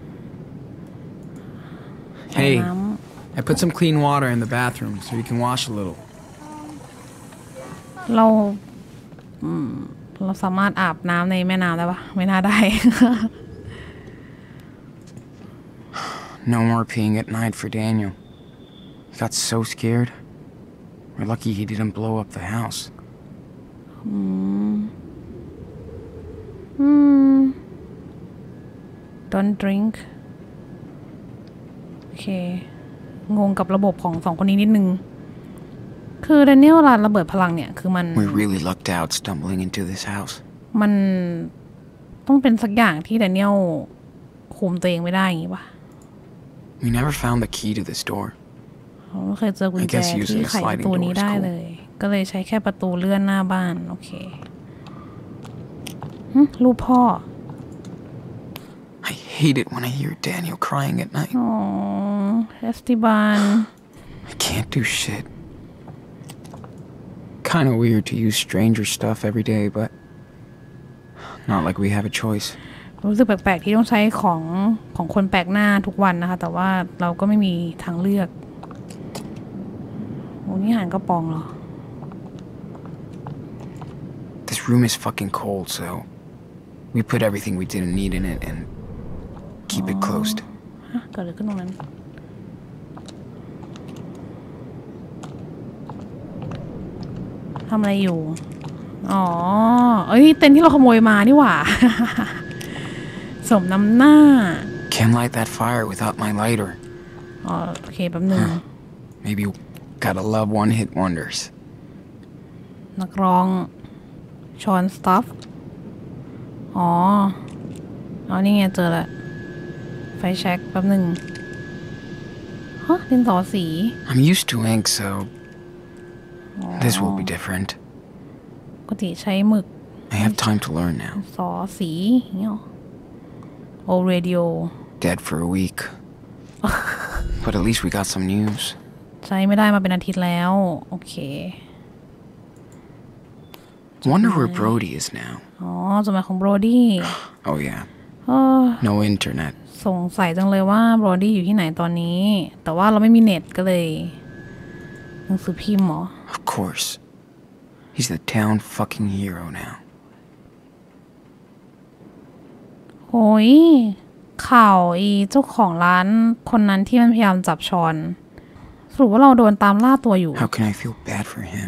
Hey, น้ I put some clean water in the bathroom so you can wash a little. ำเราอืมเราสามารถอาบน้ำในแม่น้ำได้ปะไม่น่าได้ No more peeing at night for Daniel. He got so scared. We're lucky he didn't blow up the house. อืมอืม don't drink โอเคงงกับระบบของสองคนนี้นิดนึงคือแดเนียลเวลาระเบิดพลังเนี่ยคือมัน We really lucked out stumbling into this house. มันต้องเป็นสักอย่างที่แดเนียลคุมตัวเองไม่ได้อย่างงี้ป่ะ We never found the key to this door. เราไม่เคยเจอกุญ I แจ guess using ที่ a ไขประ sliding ตู door นี้ is ได้ cool. เลย ก็เลยใช้แค่ประตูเลื่อนหน้าบ้านโอเคหึรูปพ่อ I hate it when I hear Daniel crying at night. อ๋อเอสติบาน I can't do shit. Kinda weird to use stranger stuff every day, but not like we have a choice. รู้สึกแปลกๆที่ต้องใช้ของของคนแปลกหน้าทุกวันนะคะแต่ว่าเราก็ไม่มีทางเลือกโอ้นี่หารกระป๋องเหรอ This room is fucking cold, so we put everything we didn't need in it and keep it closed. ฮะเกิดอะไรขึ้นตรงนั้นทำอะไรอยู่อ๋อเอ้ยเต็นท์ที่เราขโมยมานี่หว่า สมน้ำหน้า Can't light that fire without my lighter. อ๋อโอเคแป๊บนึง Maybe gotta love one-hit wonders. นักร้องชอนสตัฟอ๋ออ๋อนี่ไงเจอละไฟแช็กแป๊บนึงฮะดินสอสี I'm used to ink, so this will be different. ปกติใช้หมึก I have time to learn now. สอสีอย่างเงี้ยโอเรดิโอ Dead for a week. But at least we got some news. ใช้ไม่ได้มาเป็นอาทิตย์แล้วโอเค Wonder where Brody is now. อ๋อจดหมายของโบรดี้ Oh yeah, เออ no internet. สงสัยจังเลยว่าโบรดี้อยู่ที่ไหนตอนนี้ แต่ว่าเราไม่มีเน็ตก็เลยหนังสือพิมพ์เหรอ Of course. He's the town fucking hero now. โอ้ยข่าวอีเจ้าของร้านคนนั้นที่มันพยายามจับชอนสรุปว่าเราโดนตามล่าตัวอยู่ How can I feel bad for him?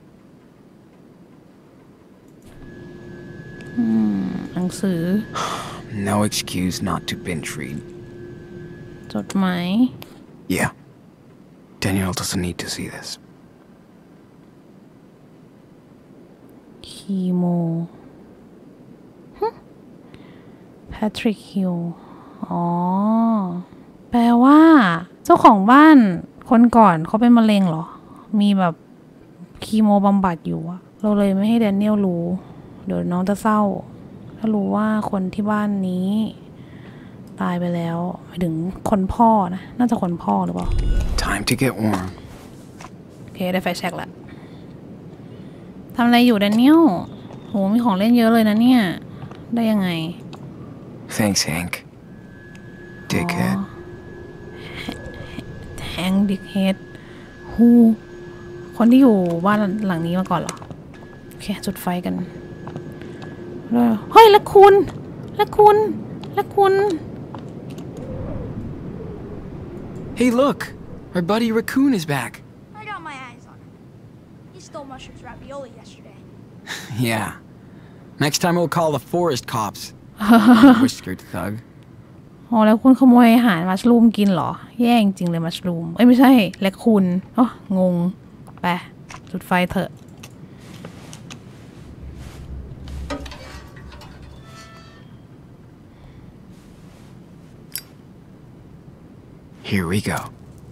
หนังสือ No excuse not to binge read. จดหมาย Yeah. Daniel doesn't need to see this. คีโมแพทริกฮิลอ๋อแปลว่า เจ้าของบ้านคนก่อนเขาเป็นมะเร็งเหรอ มีแบบคีโมบำบัดอยู่อะเราเลยไม่ให้แดเนียลรู้เดี๋ยวน้องจะเศร้าถ้ารู้ว่าคนที่บ้านนี้ ตายไปแล้วหมายถึงคนพ่อนะน่าจะคนพ่อหรือเปล่า Time to get warm. โอเคได้ไฟแช็กละทำอะไรอยู่แดเนียลโหมีของเล่นเยอะเลยนะเนี่ยได้ยังไง Thanks, Hank. Dickhead. แฮงดิกเฮดฮูคนที่อยู่บ้านหลังนี้มาก่อนเหรอโอเคจุดไฟกันเฮ้ยและคุณและคุณและคุณ Hey, look! Our buddy Raccoon is back. I got my eyes on him. He stole Mushroom's ravioli yesterday. Yeah. Next time we'll call the forest cops. Whiskered thug. อ๋อแล้วคุณขโมยอาหารมัชรูมกินเหรอแย่จริงเลยมัชรูมเอ้ยไม่ใช่แลคคูนอ๋องงไปจุดไฟเถอะ Here we go.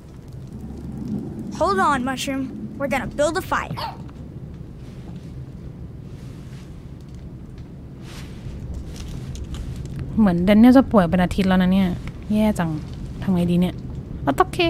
Hold on, Mushroom. We're gonna build a fire. เหมือนแดนเนียลจะป่วยเป็นอาทิตย์แล้วนะเนี่ยแย่จังทำไงดีเนี่ยอ๋อโอเค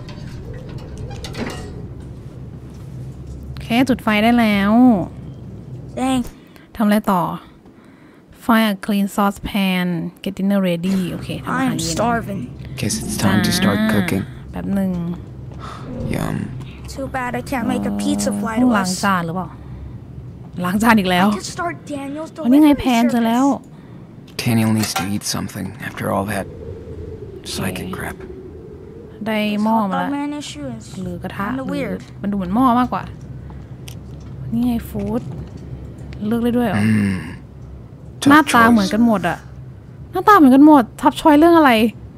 โอเคจุดไฟได้แล้ว Dang. ทำอะไรต่อ Fire a clean saucepan get dinner ready โอเคทำอาหาร I'm เย็น starving. Guess it's time to start cooking. แป๊บหนึ่ง Yum. Too bad I can't make a pizza fly ต้อ to งล้าง us. จานหรือเปล่าล้างจานอีกแล้ว I could start Daniel's วันนี้ไง delivery แพนเจอแล้ว service. Daniel needs to eat something after all that psychic crap. ได้ This หม้อ hot มา dog แล้ว man issue is หรือกระทะ kinda หรือ weird. มันดูเหมือนหม้อมากกว่านี่ไงฟู้ดเลือกได้ด้วยเหรอ หน้า Tough ตาเหมือน choice. กันหมดอะหน้าตาเหมือนกันหมดทับชอยเรื่องอะไร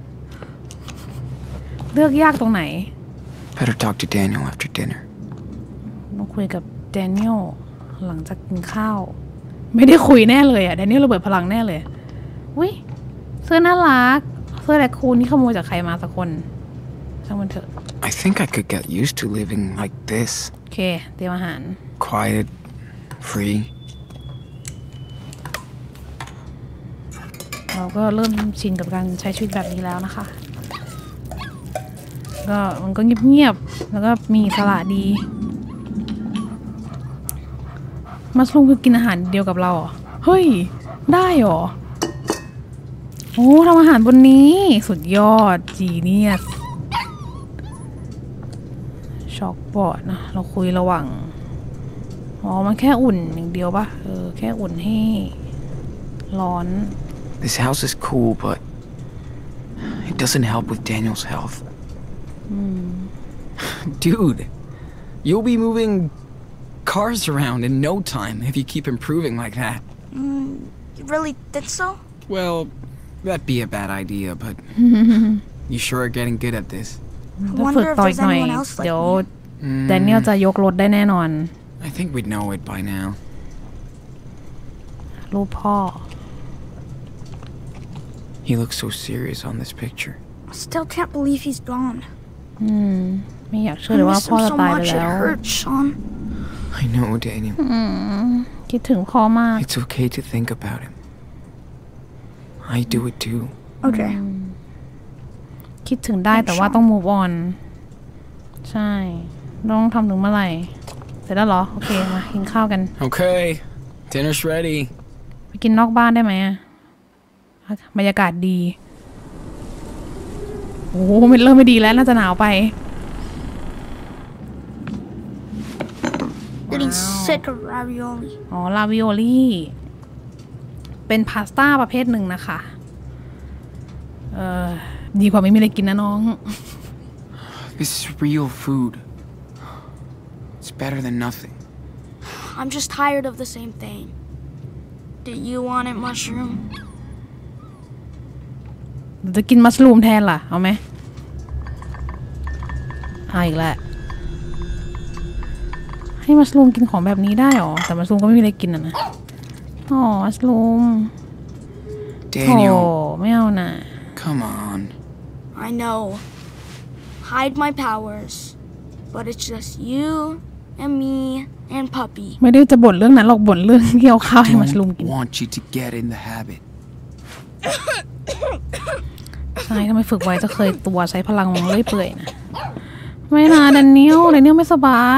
เลือกยากตรงไหน Better talk to Daniel after dinner. ต้องคุยกับแดเนียลหลังจากกินข้าว ไม่ได้คุยแน่เลยอะแดเนียลระเบิดพลังแน่เลยอุ้ยเสื้อน่ารักเสื้อแรคคูนนี่ขโมยจากใครมาสักคนช่างมันเถอะ I think I could get used to living like this. โอเคเตรียมอาหาร Quiet, free. เราก็เริ่มชินกับการใช้ชีวิตแบบนี้แล้วนะคะ ก็มันก็เงียบๆแล้วก็มีอิสระดีมัสลูมคือกินอาหารเดียวกับเราเหรอเฮ้ยได้เหรอโอ้ทำอาหารบนนี้สุดยอดจีเนียสช็อกบอร์ดนะเราคุยระหว่างอ๋อมันแค่อุ่นอย่างเดียวปะเออแค่อุ่นให้ร้อน This house is cool, but it doesn't help with Daniel's health. Dude, you'll be moving cars around in no time if you keep improving like that. Mm, you really think so? Well, that'd be a bad idea, but you sure are getting good at this. I ถ้าฝึก wonder if ต่ออี there's กหน่อย anyone else เดี๋ยว like me. แดเนียลจะยกรถได้แน่นอน I think we'd know it by now. รูปพ่อ He looks so serious on this picture. I still can't believe he's gone. อืมไม่อยากเชื่ I อเลยว่า miss พ่อ him จะ so ตายไป much. It แล้ว hurts, Sean. I know, Daniel. อืมคิดถึงพ่อมาก It's okay to think about him. I do it too. Okay. คิดถึงได้แต่ว่าต้อง move on ใช่ต้องทำถึงเมื่อไหร่เสร็จแล้วเหรอ โอเค มากินข้าวกัน Okay, dinner's ready. ไปกินนอกบ้านได้ไหมอะบรรยากาศดี โอ้โหมันเริ่มไม่ดีแล้วน่าจะหนาวไป Getting sick of ravioli. อ๋อ ลาวิโอลี่เป็นพาสต้าประเภทหนึ่งนะคะ เออดีกว่าไม่มีอะไรกินนะน้อง This is real food. It's better than nothing. I'm just tired of the same thing. Do you want it, Mushroom? จะกินมัชรูมแทนล่ะ เอาไหมเอาอีกแล้วให้มัชรูมกินของแบบนี้ได้หรอ แต่มัชรูมก็ไม่มีอะไรกินอ่ะนะ อ๋อ มัชรูมโธ่ Daniel, ไม่เอานะ come on. I know. Hide my powers. But it's just you and me and Puppy. ไม่ได้จะบ่นเรื่องนั้นหรอกบ่นเรื่องที่เอาข้าวให้มัชรูม Don't กิน want you to get in the habit. ใช่ทำไมฝึกไว้จะเคยตัวใช้พลังเลื่อยเปื่อยนะ ไม่นะแดเนียลแดเนียลไม่สบาย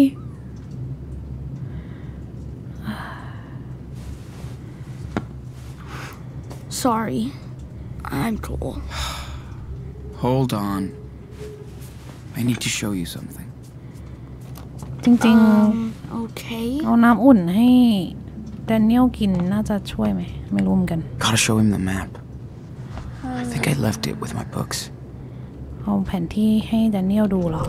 Sorry. I'm cool. Hold on. I need to show you something. จริง Um, okay. ๆ เอาน้ำอุ่นให้แดเนียลกินน่าจะช่วยไหม ไม่รู้เหมือนกัน Gotta show him the map. I think I left it with my books. เอาแผนที่ให้แดเนียลดูเหรอ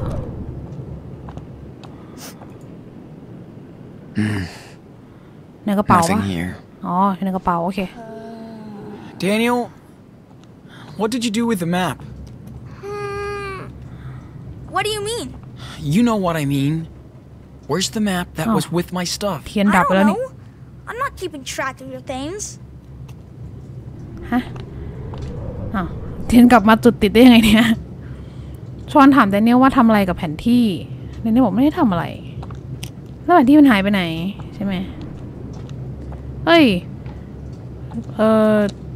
ในกระเป๋า Nothing วะ here. อ๋ออยู่ในกระเป๋า โอเค Daniel, What did you do with the map? Hmm. What do you mean? You know what I mean. Where's the map that Oh. was with my stuff? เทียน I ดับไป don't แล้วนี่ know. I'm not keeping track of your things. ฮะอ้าวเทียนกลับมาจุดติดได้ยังไงเนี่ยชอนถามแดเนียลว่าทำอะไรกับแผนที่แดเนียลบอกไม่ได้ทำอะไรแล้วแผนที่มันหายไปไหนใช่ไหมเฮ้ยเออ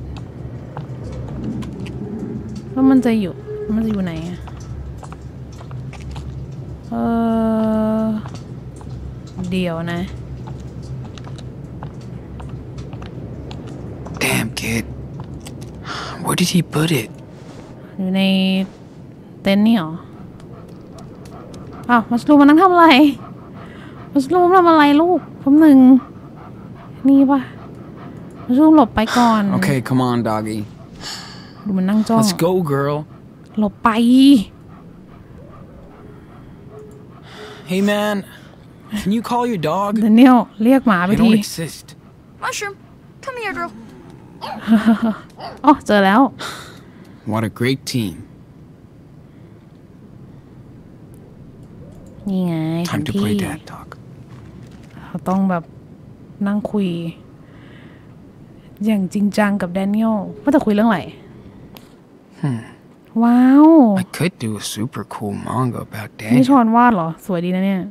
แล้วมันจะอยู่มันจะอยู่ไหนอะเออเดี๋ยวนะ Damn, kid. Where did he put it? อยู่ในเต็นท์นี่หรออ้าวมัสลูมมานั่งทำอะไรมัสลูมทำอะไรลูกคำหนึ่งนี่ปะมัสลูมหลบไปก่อน Okay, come on, doggy. ดูมันนั่งจ้อง Let's go, girl. หลบไป Hey, man. Can you call your dog? เดนเนียลเรียกหมาไป They ที don't exist. Mushroom, come here, girl. อ๋อเจอแล้ว What a great team. นี่ไงแผน Time to ที่ play dad talk. เราต้องแบบนั่งคุย อย่างจริงจังกับแดเนียลว่าจะคุยเรื่องอะไรว้าว I could do a super cool manga about นี่ช Daniel. อนวาดเหรอ สวยดีนะเนี่ย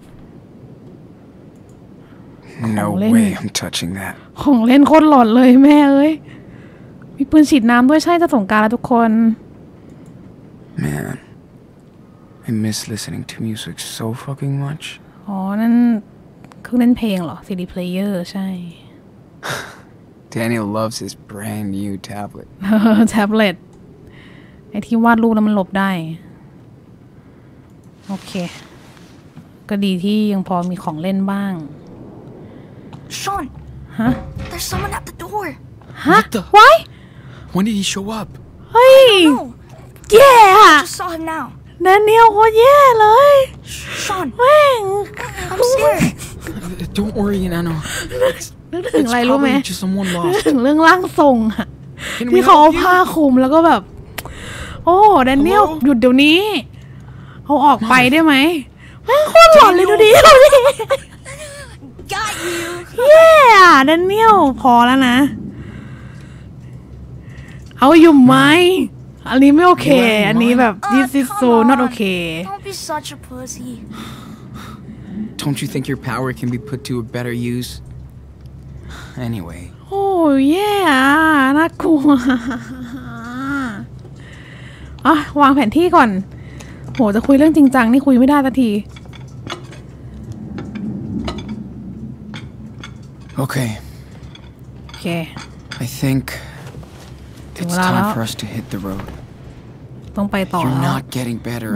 No Len. way I'm touching that. ของเล่นโคตรหลอนเลยแม่เอ้ย มีปืนฉีดน้ำด้วยใช่จะสงกรานต์แล้วทุกคน Man, I miss listening to music so fucking much. อ๋อ นั่นเครื่องเล่นเพลงเหรอ ซี ดี player ใช่ Daniel loves his brand new tablet. แท็บเล็ตไอที่วาดรูปแล้วมันหลบได้ โอเค ก็ดีที่ยังพอมีของเล่นบ้าง Sean, ฮะ there's someone at the door. ฮะ What the- ไว้ When did he show up? เฮ้ย No, แย่อะ just saw him now. แดเนียลโคตรแย่เลย Sean, แม่ง I'm scared. Uh, Don't worry, Nano. นึกถึง It's อะไรรู้ไหม probably just someone นึก lost. ถึงเรื่องร่างทรงอะ Can we ที่เขาเอา help ผ้า you? คลุมแล้วก็แบบ โอ้แดเนียล Hello? หยุดเดี๋ยวนี้ เอาออกไปได้ไหมแม่งโคตรหลอนเลยดูดิดูดิ Got you. แย่อะแดเนียลพอแล้วนะ เอาอยู่ไหมอันนี้ไม่โอเค อันนี้แบบ Oh, this is so come not on. okay Don't be such a pussy. Don't you think your power can be put to a better use? Anyway, โอ้แย่อะน่ากลัวอ่ะวางแผนที่ก่อน โหจะคุยเรื่องจริงจังนี่คุยไม่ได้สักที Okay, โอเค I think it's Wala time na. for us to hit the road. ต้องไปต่อ You're แล้ว not getting better.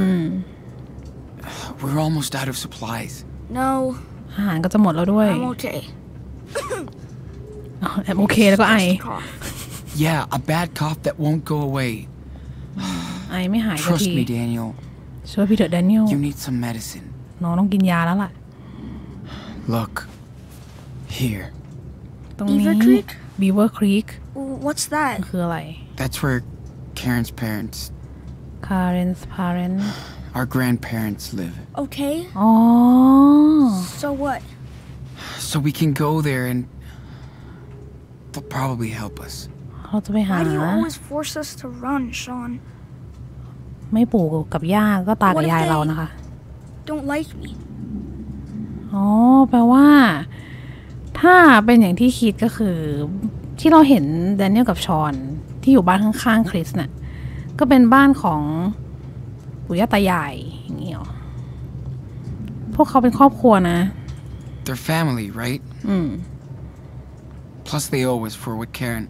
We're almost out of supplies. No, อาหารก็จะหมดแล้วด้วย I'm okay. อ๋อแอบโอเคแล้วก็ไอ Cough. Yeah, a bad cough that won't go away. ไอไม่หายสัก Trust ที me, Daniel. ช่วยพี่เถอะแดเนียล You need some medicine. น้องต้องกินยาแล้วล่ะ Look. Here. ตรงนี้ Beaver Creek? Beaver Creek What's that? คืออะไร That's where Karen's parents, Karen's parents our grandparents live. Okay. อ๋อ So what? So we can go there and they'll probably help us. เราจะไปหา Why do you always force us to run, Sean? ไม่ปู่กับย่าก็ตากับยายเรานะคะ Don't like me. อ๋อ แปลว่า ถ้าเป็นอย่างที่คิดก็คือ ที่เราเห็นแดเนียลกับชอนที่อยู่บ้านข้างๆคริสน่ะก็เป็นบ้านของปู่ย่าตายายอย่างนี้หรอพวกเขาเป็นครอบครัวนะ They're family, right? อืม Plus they owe us for what Karen...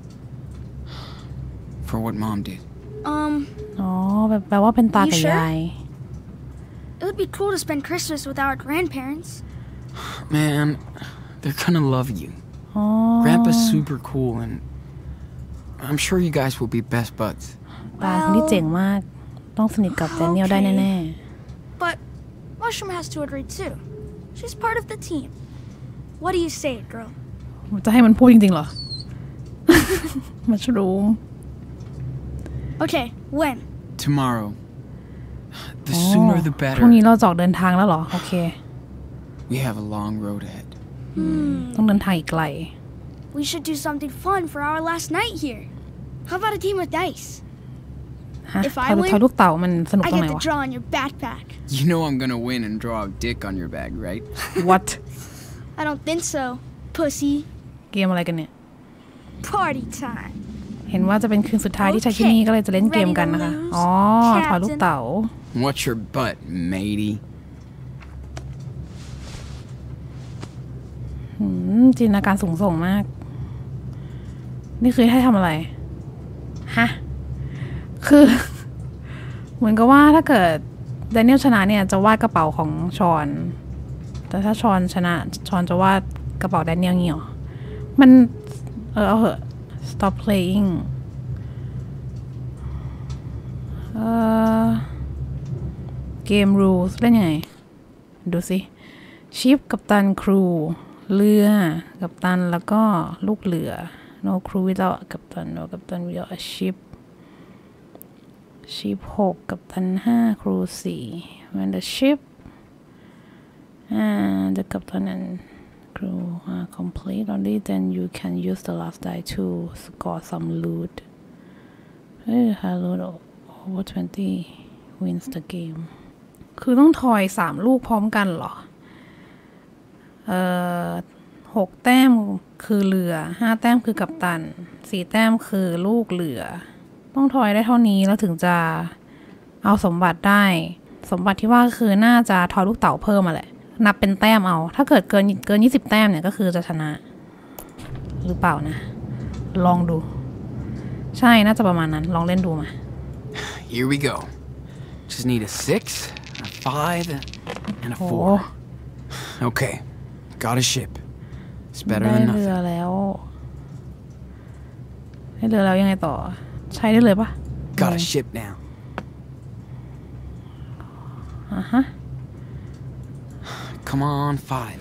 for what Mom did. Um, อ๋อแปลว่าเป็นตากับ You sure? ยาย it would be cool to spend Christmas with our grandparents. Man, they're gonna love you. อ๋อ Grandpa's super cool and I'm sure you guys will be best buds. ตาคนที่เจ๋งมาก ต้องสนิทกับแดเนียลได้แน่ But Mushroom has to agree too. She's part of the team. What do you say, girl? ๆจะให้มันพูดจริงๆเหรอ มัชรูม Okay, when? Tomorrow. The sooner the พรุ่ง better. นี้เราจะออกเดินทางแล้วเหรอ โอเค We have a long road ahead. ต้องเดินทางอีกไกล We should do something fun for our last night here. How about a team of dice? ฮะ If ท I อย win, ทอยลูกเต๋ามันสนุก I ตรงไหน get to วะ draw on your backpack. You know I'm gonna win and draw a dick on your bag, right? what I don't think so, pussy. เกมอะไรกันเนี่ย Party time. เห็นว่าจะเป็นคืนสุดท้ายที่ใช้ที่นี่ก็เลยจะเล่นเกมกันนะคะ อ๋อถอยลูกเต๋า Watch your butt, matey. หืมจินตนาการสูงส่งมาก นี่คือให้ทำอะไร ฮะ คือ เหมือนกับว่าถ้าเกิดแดเนียลชนะเนี่ยจะวาดกระเป๋าของชอน แต่ถ้าชอนชนะชอนจะวาดกระเป๋าแดเนียลเงี้ยหรอมัน เออเอาเหอะ stop playing เออเกม rules เล่นยังไง ดูสิ ชิปกัปตันครูเรือกัปตันแล้วก็ลูกเรือ no crew without กัปตัน no กัปตัน without a ship ชิปหกกัปตันห้าครูสี่ when the ship and the captain and crew are complete only then you can use the last die to score some loot เฮ้ย loot over twenty wins the game คือต้องทอยสามลูกพร้อมกันเหรอ เอ่อหกแต้มคือเรือห้าแต้มคือกัปตันสี่แต้มคือลูกเรือต้องทอยได้เท่านี้แล้วถึงจะเอาสมบัติได้สมบัติที่ว่าคือน่าจะทอยลูกเต๋าเพิ่มมาแหละนับเป็นแต้มเอาถ้าเกิดเกินเกินยี่สิบแต้มเนี่ยก็คือจะชนะหรือเปล่านะลองดูใช่น่าจะประมาณนั้นลองเล่นดูมา Here we go. Just need a six, a five, and a โอ้ four. Okay, got a ship. It's better ได้ than เรือ nothing. แล้วได้เรือแล้วยังไงต่อใช้ได้เลยปะ Got a ship now. อ่ะฮะ Come on, five.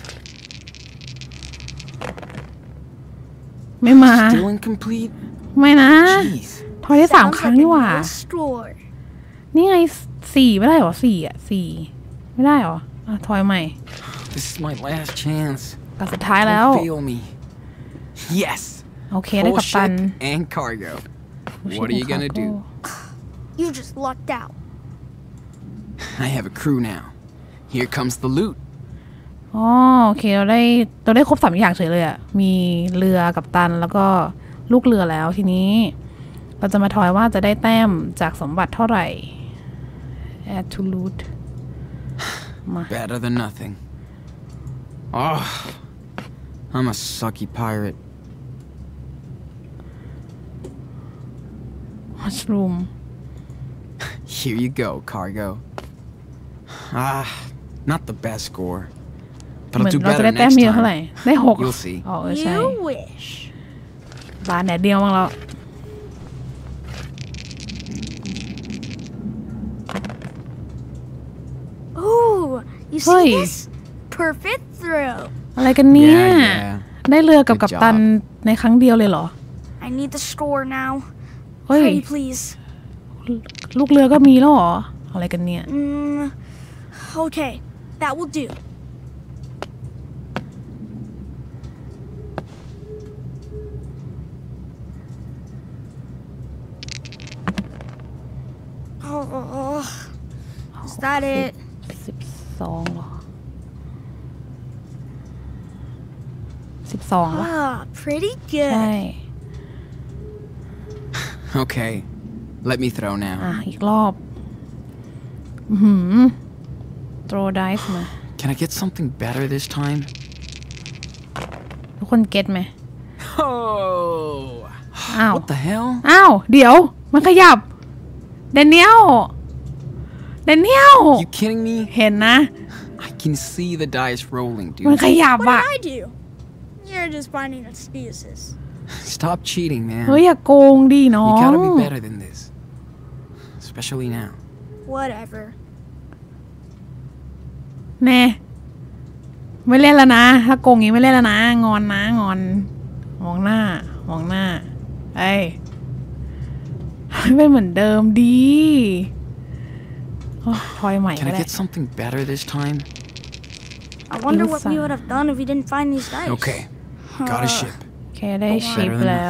ไม่มา Still incomplete? ไม่นะ Jeez. ทอยได้สาม Sounds ครั้ง like นี่ a หว่า good score. นี่ไงสี่ไม่ได้หรอสี่อ่ะสี่ไม่ได้หรออ่ะทอยใหม่ This is my last chance. กับสุดท้ายแล้ว Don't fail me. Yes. โอเคได้ Full กัปตัน ship and cargo. What are you gonna do? You just lucked out. I have a crew now. Here comes the loot. อ๋อโอเคเราได้เราได้ครบสามอย่างเฉยเลยอ่ะมีเรือกัปตันแล้วก็ลูกเรือแล้วทีนี้เราจะมาทอยว่าจะได้แต้มจากสมบัติเท่าไหร่ add to loot มา Better than nothing. Oh, I'm a sucky pirate. mushroom Here you go, cargo. Ah, not the best score. เห But มื I'll อน do เราจะ better ได้แต้ม next เยอะเท่าไหร่ time. ได้หก You'll see. อ๋อเออใช่ You wish. บานแดดเดียวมั้งแล้ว Ooh, you see Hey. this? Perfect throw. อะไรกันเนี่ย Yeah, yeah. ได้เรือกับ Good กัปตัน job. ในครั้งเดียวเลยเหรอ I need the score now. เฮ้ย Hurry, please. ลูกเรือก็มีแล้วเหรออะไรกันเนี่ย Mm, okay, that will do. Oh, is that it? สิบสองเหรอสิบสองวะ Ah, pretty ใช่ good. Okay, let me throw อ่ะ now. อีกรอบ อือหือ throw dice มา Can I get something better this time? ทุกคนเก็ตไหม Oh, อ้าว what the hell? อ้าว เดี๋ยว มันขยับเดนเนียลเดนเนียล You kidding me? เห็นนะ I can see the dice rolling, มัน dude. ขยับ What อ่ะ did I do? You're just finding excuses. Stop cheating, man. เฮ้ย อย่าโกงดิน้อ You ง gotta be better than this. Especially now. Whatever. แน่ไม่เล่นแล้วนะ ถ้าโกงอย่างนี้ไม่เล่นแล้วนะ งอนนะ งอน มองหน้า มองหน้า เอ้ยเป็นเหมือนเดิมดีทอยใหม่ Can ก็ I ได้ get something better this time? I wonder what we Inside. would have done if we didn't find these dice. Okay, got a ship. แค่ได้ชิป Better than แล้ว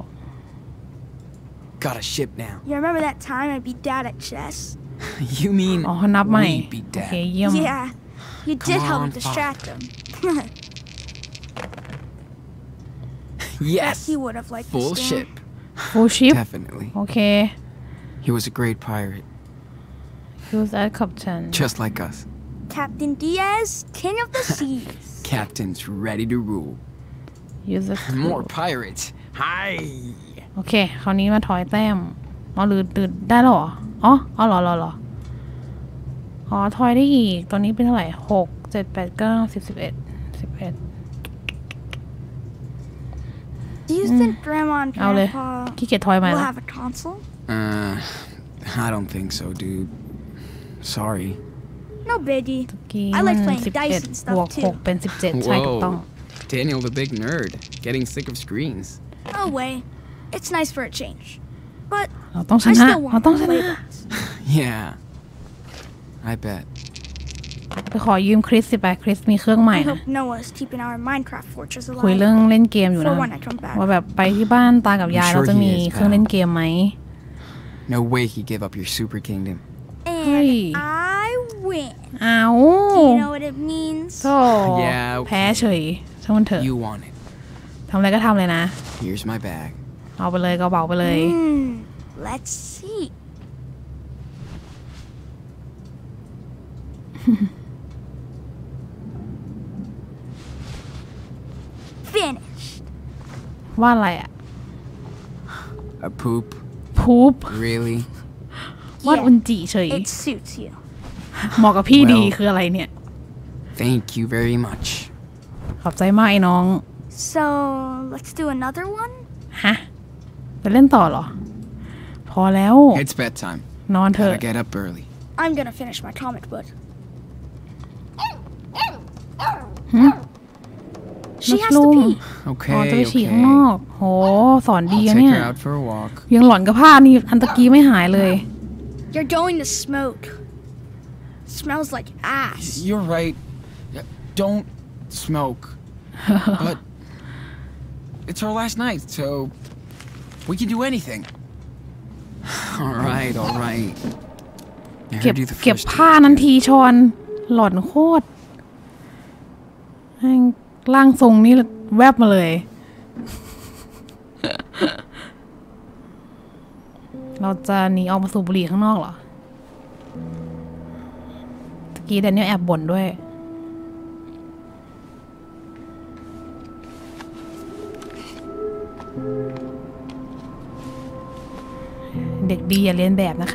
Got a ship now. You remember that time I beat Dad at chess? You mean อ๋อนับใหม่ we beat โอเค Dad? เยี่ยม Yeah, you did Come help on, distract him. Yes, He would have liked full this ship. ฟูชิป Definitely. โอเค He was a great pirate, use at captain just like us. Captain Diaz, King of the Seas. Captains ready to rule. use at More pirates. Hi. โอเค คราวนี้มาถอยแต้มอ๋อหรือตื่นได้หรออ๋ออ๋อหรอหรอหรออ๋อถอยได้อีกตัวนี้เป็นเท่าไหร่หกเจ็ดแปดเก้าสิบสิบเอ็ดสิบเอ็ด Do you think Grandma and เอาเลย Grandpa ขี้เกียจถอยใหม่ will ละ have a console? Uh, I don't think so, dude. Sorry. No biggie. กี้ I มั like น playing สิบ dice เอ็ด and บ stuff วกหก too. เป็นสิบเจ็ดใช่ถูกต้อง Daniel the big nerd, getting sick of screens. No way. It's nice for a change. But เราต้องช I นะ still เรา want ต้อง to ช play นะ dice. Yeah, I bet. ไปขอยืมคริสสิไปคริสมีเครื่องใหม่ I นะ hope Noah is keeping our Minecraft fortress คุย alive เรื่องเล่นเกมอยู่ for นะ when I come back. ว่าแบบไปที่บ้านตากับยาย I'm เรา sure จะ he มี is, เครื่อง pal. เล่นเกมไหม No way he gave up your super kingdom. And I win. เอา Do you know what it means? โธ่ Yeah, okay. แพ้เฉยช่างมันเถอะ You want it. ทำอะไรก็ทำเลยนะ Here's my bag. เอาไปเลยก็เบาไปเลย Hmm. Let's see. Finished. ว่าอะไรอะ A poop? พูบ Really? วาดอุนจิเฉย It suits you. เหมาะกับพี่ดี Well คืออะไรเนี่ย Thank you very much. ขอบใจมากไอ้น้อง So, let's do another one? ฮะจะเล่นต่อเหรอ พอแล้ว It's bedtime. นอนเถอะ Gotta get up early. I'm gonna finish my comic book. She has to Mushroom. pee. อ๋อ Okay, จะไปฉี่ okay. ข้างนอก โห สอนดี I'll อะ take เนี่ย her out for a walk. ยังหลอนกับผ้านี่อันตะกี้ไม่หายเลย You're going to smoke. Smells like ass. You're right. Yeah, Don't smoke. But it's our last night, so we can do anything. All right, all right. Let เก็บ her do the เก็บ first ผ้า thing. นั้นทีชอน หลอนโคตรแม่งร่างทรงนี่แวบมาเลย เราจะหนีออกมาสูบบุหรี่ข้างนอกเหรอตะกี้แดเนียลแอบบ่นด้วย เด็กดีอย่าเรียนแบบนะคะ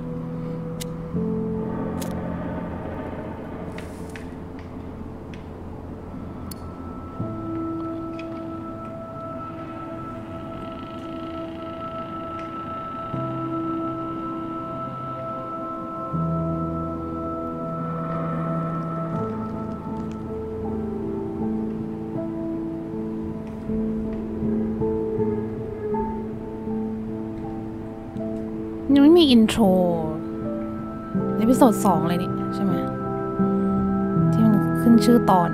ยังไม่มีอินโทรในพิโซดสองเลยนี่ใช่ไหมที่มันขึ้นชื่อตอน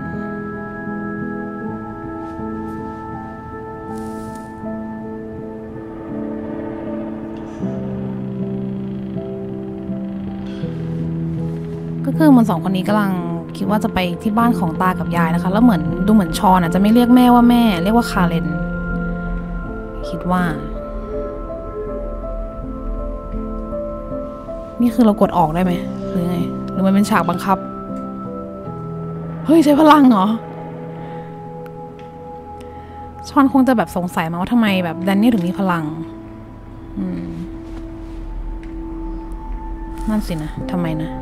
ก็คือมันสองคนนี้กำลังคิดว่าจะไปที่บ้านของตากับยายนะคะ แล้วเหมือนดูเหมือนชอนอ่ะจะไม่เรียกแม่ว่าแม่ เรียกว่าคาเรนคิดว่านี่คือเรากดออกได้ไหมหรือไงหรือมันเป็นฉากบังคับเฮ้ยใช้พลังเหรอชอนคงจะแบบสงสัยมาว่าทำไมแบบแดนนี่ถึงมีพลังอืมนั่นสินะทำไมนะ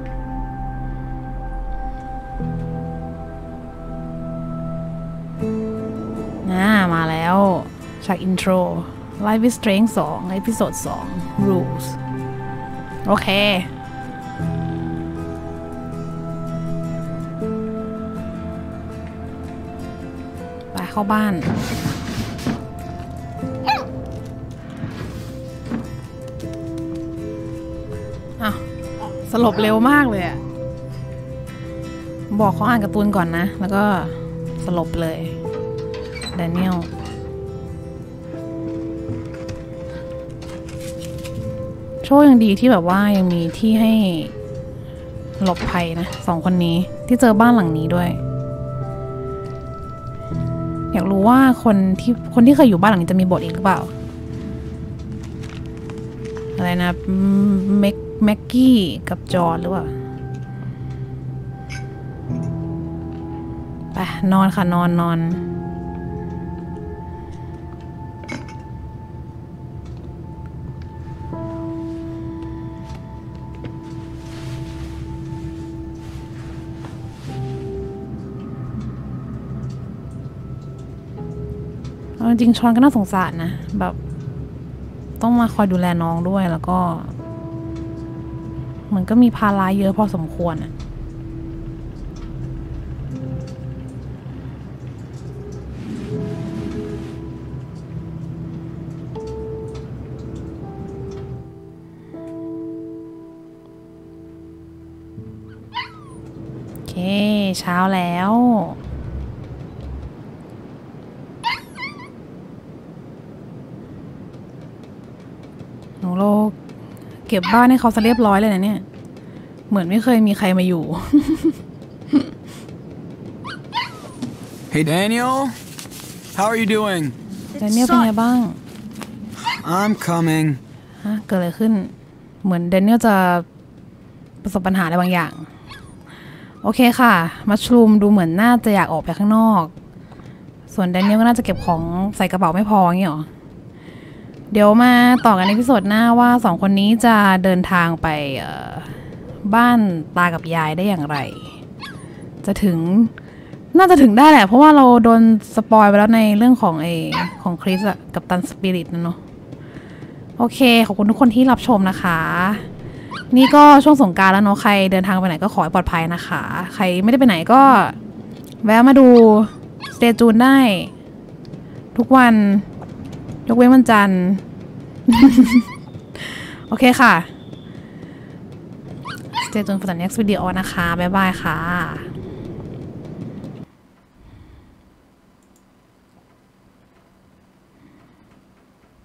น่ามาแล้วฉากอินโทร Live with Strength สองเอพิโซดสอง Rules โอเคไปเข้าบ้านสลบเร็วมากเลยอะบอกเขาอ่านการ์ตูนก่อนนะ แล้วก็สลบเลยแดเนียลโชคยังดีที่แบบว่ายังมีที่ให้หลบภัยนะสองคนนี้ที่เจอบ้านหลังนี้ด้วยอยากรู้ว่าคนที่คนที่เคยอยู่บ้านหลังนี้จะมีบทอีกหรือเปล่าอะไรนะแม็กแม็กกี้กับจอร์จหรือเปล่าไปนอนค่ะนอนนอนจริงชอนก็น่าสงสารนะแบบต้องมาคอยดูแลน้องด้วยแล้วก็เหมือนก็มีภาระเยอะพอสมควรอะโอเคเช้าแล้วหนูโลกเก็บบ้านให้เขาซะเรียบร้อยเลยนะเนี่ยเหมือนไม่เคยมีใครมาอยู่ Hey Daniel, how are you doing? แดเนียลเป็นไงบ้าง I'm coming. ฮะเกิดอะไรขึ้นเหมือนแดเนียลจะประสบปัญหาอะไรบางอย่างโอเคค่ะมัชรูมดูเหมือนน่าจะอยากออกไปข้างนอกส่วนแดเนียลก็น่าจะเก็บของใส่กระเป๋าไม่พออย่างเงี้ยหรอเดี๋ยวมาต่อกันในพิโซดหน้าว่าสองคนนี้จะเดินทางไปบ้านตากับยายได้อย่างไรจะถึงน่าจะถึงได้แหละเพราะว่าเราโดนสปอยไปแล้วในเรื่องของไอของคริสอะกับตันสปิริตนะเนาะโอเคขอบคุณทุกคนที่รับชมนะคะนี่ก็ช่วงสงกรานต์แล้วเนาะใครเดินทางไปไหนก็ขอให้ปลอดภัยนะคะใครไม่ได้ไปไหนก็แวะมาดูสเตจูนได้ทุกวันยกเว้นวันจันทร์ โอเคค่ะ Stay tuned for the next video นะคะบ๊ายบายค่ะ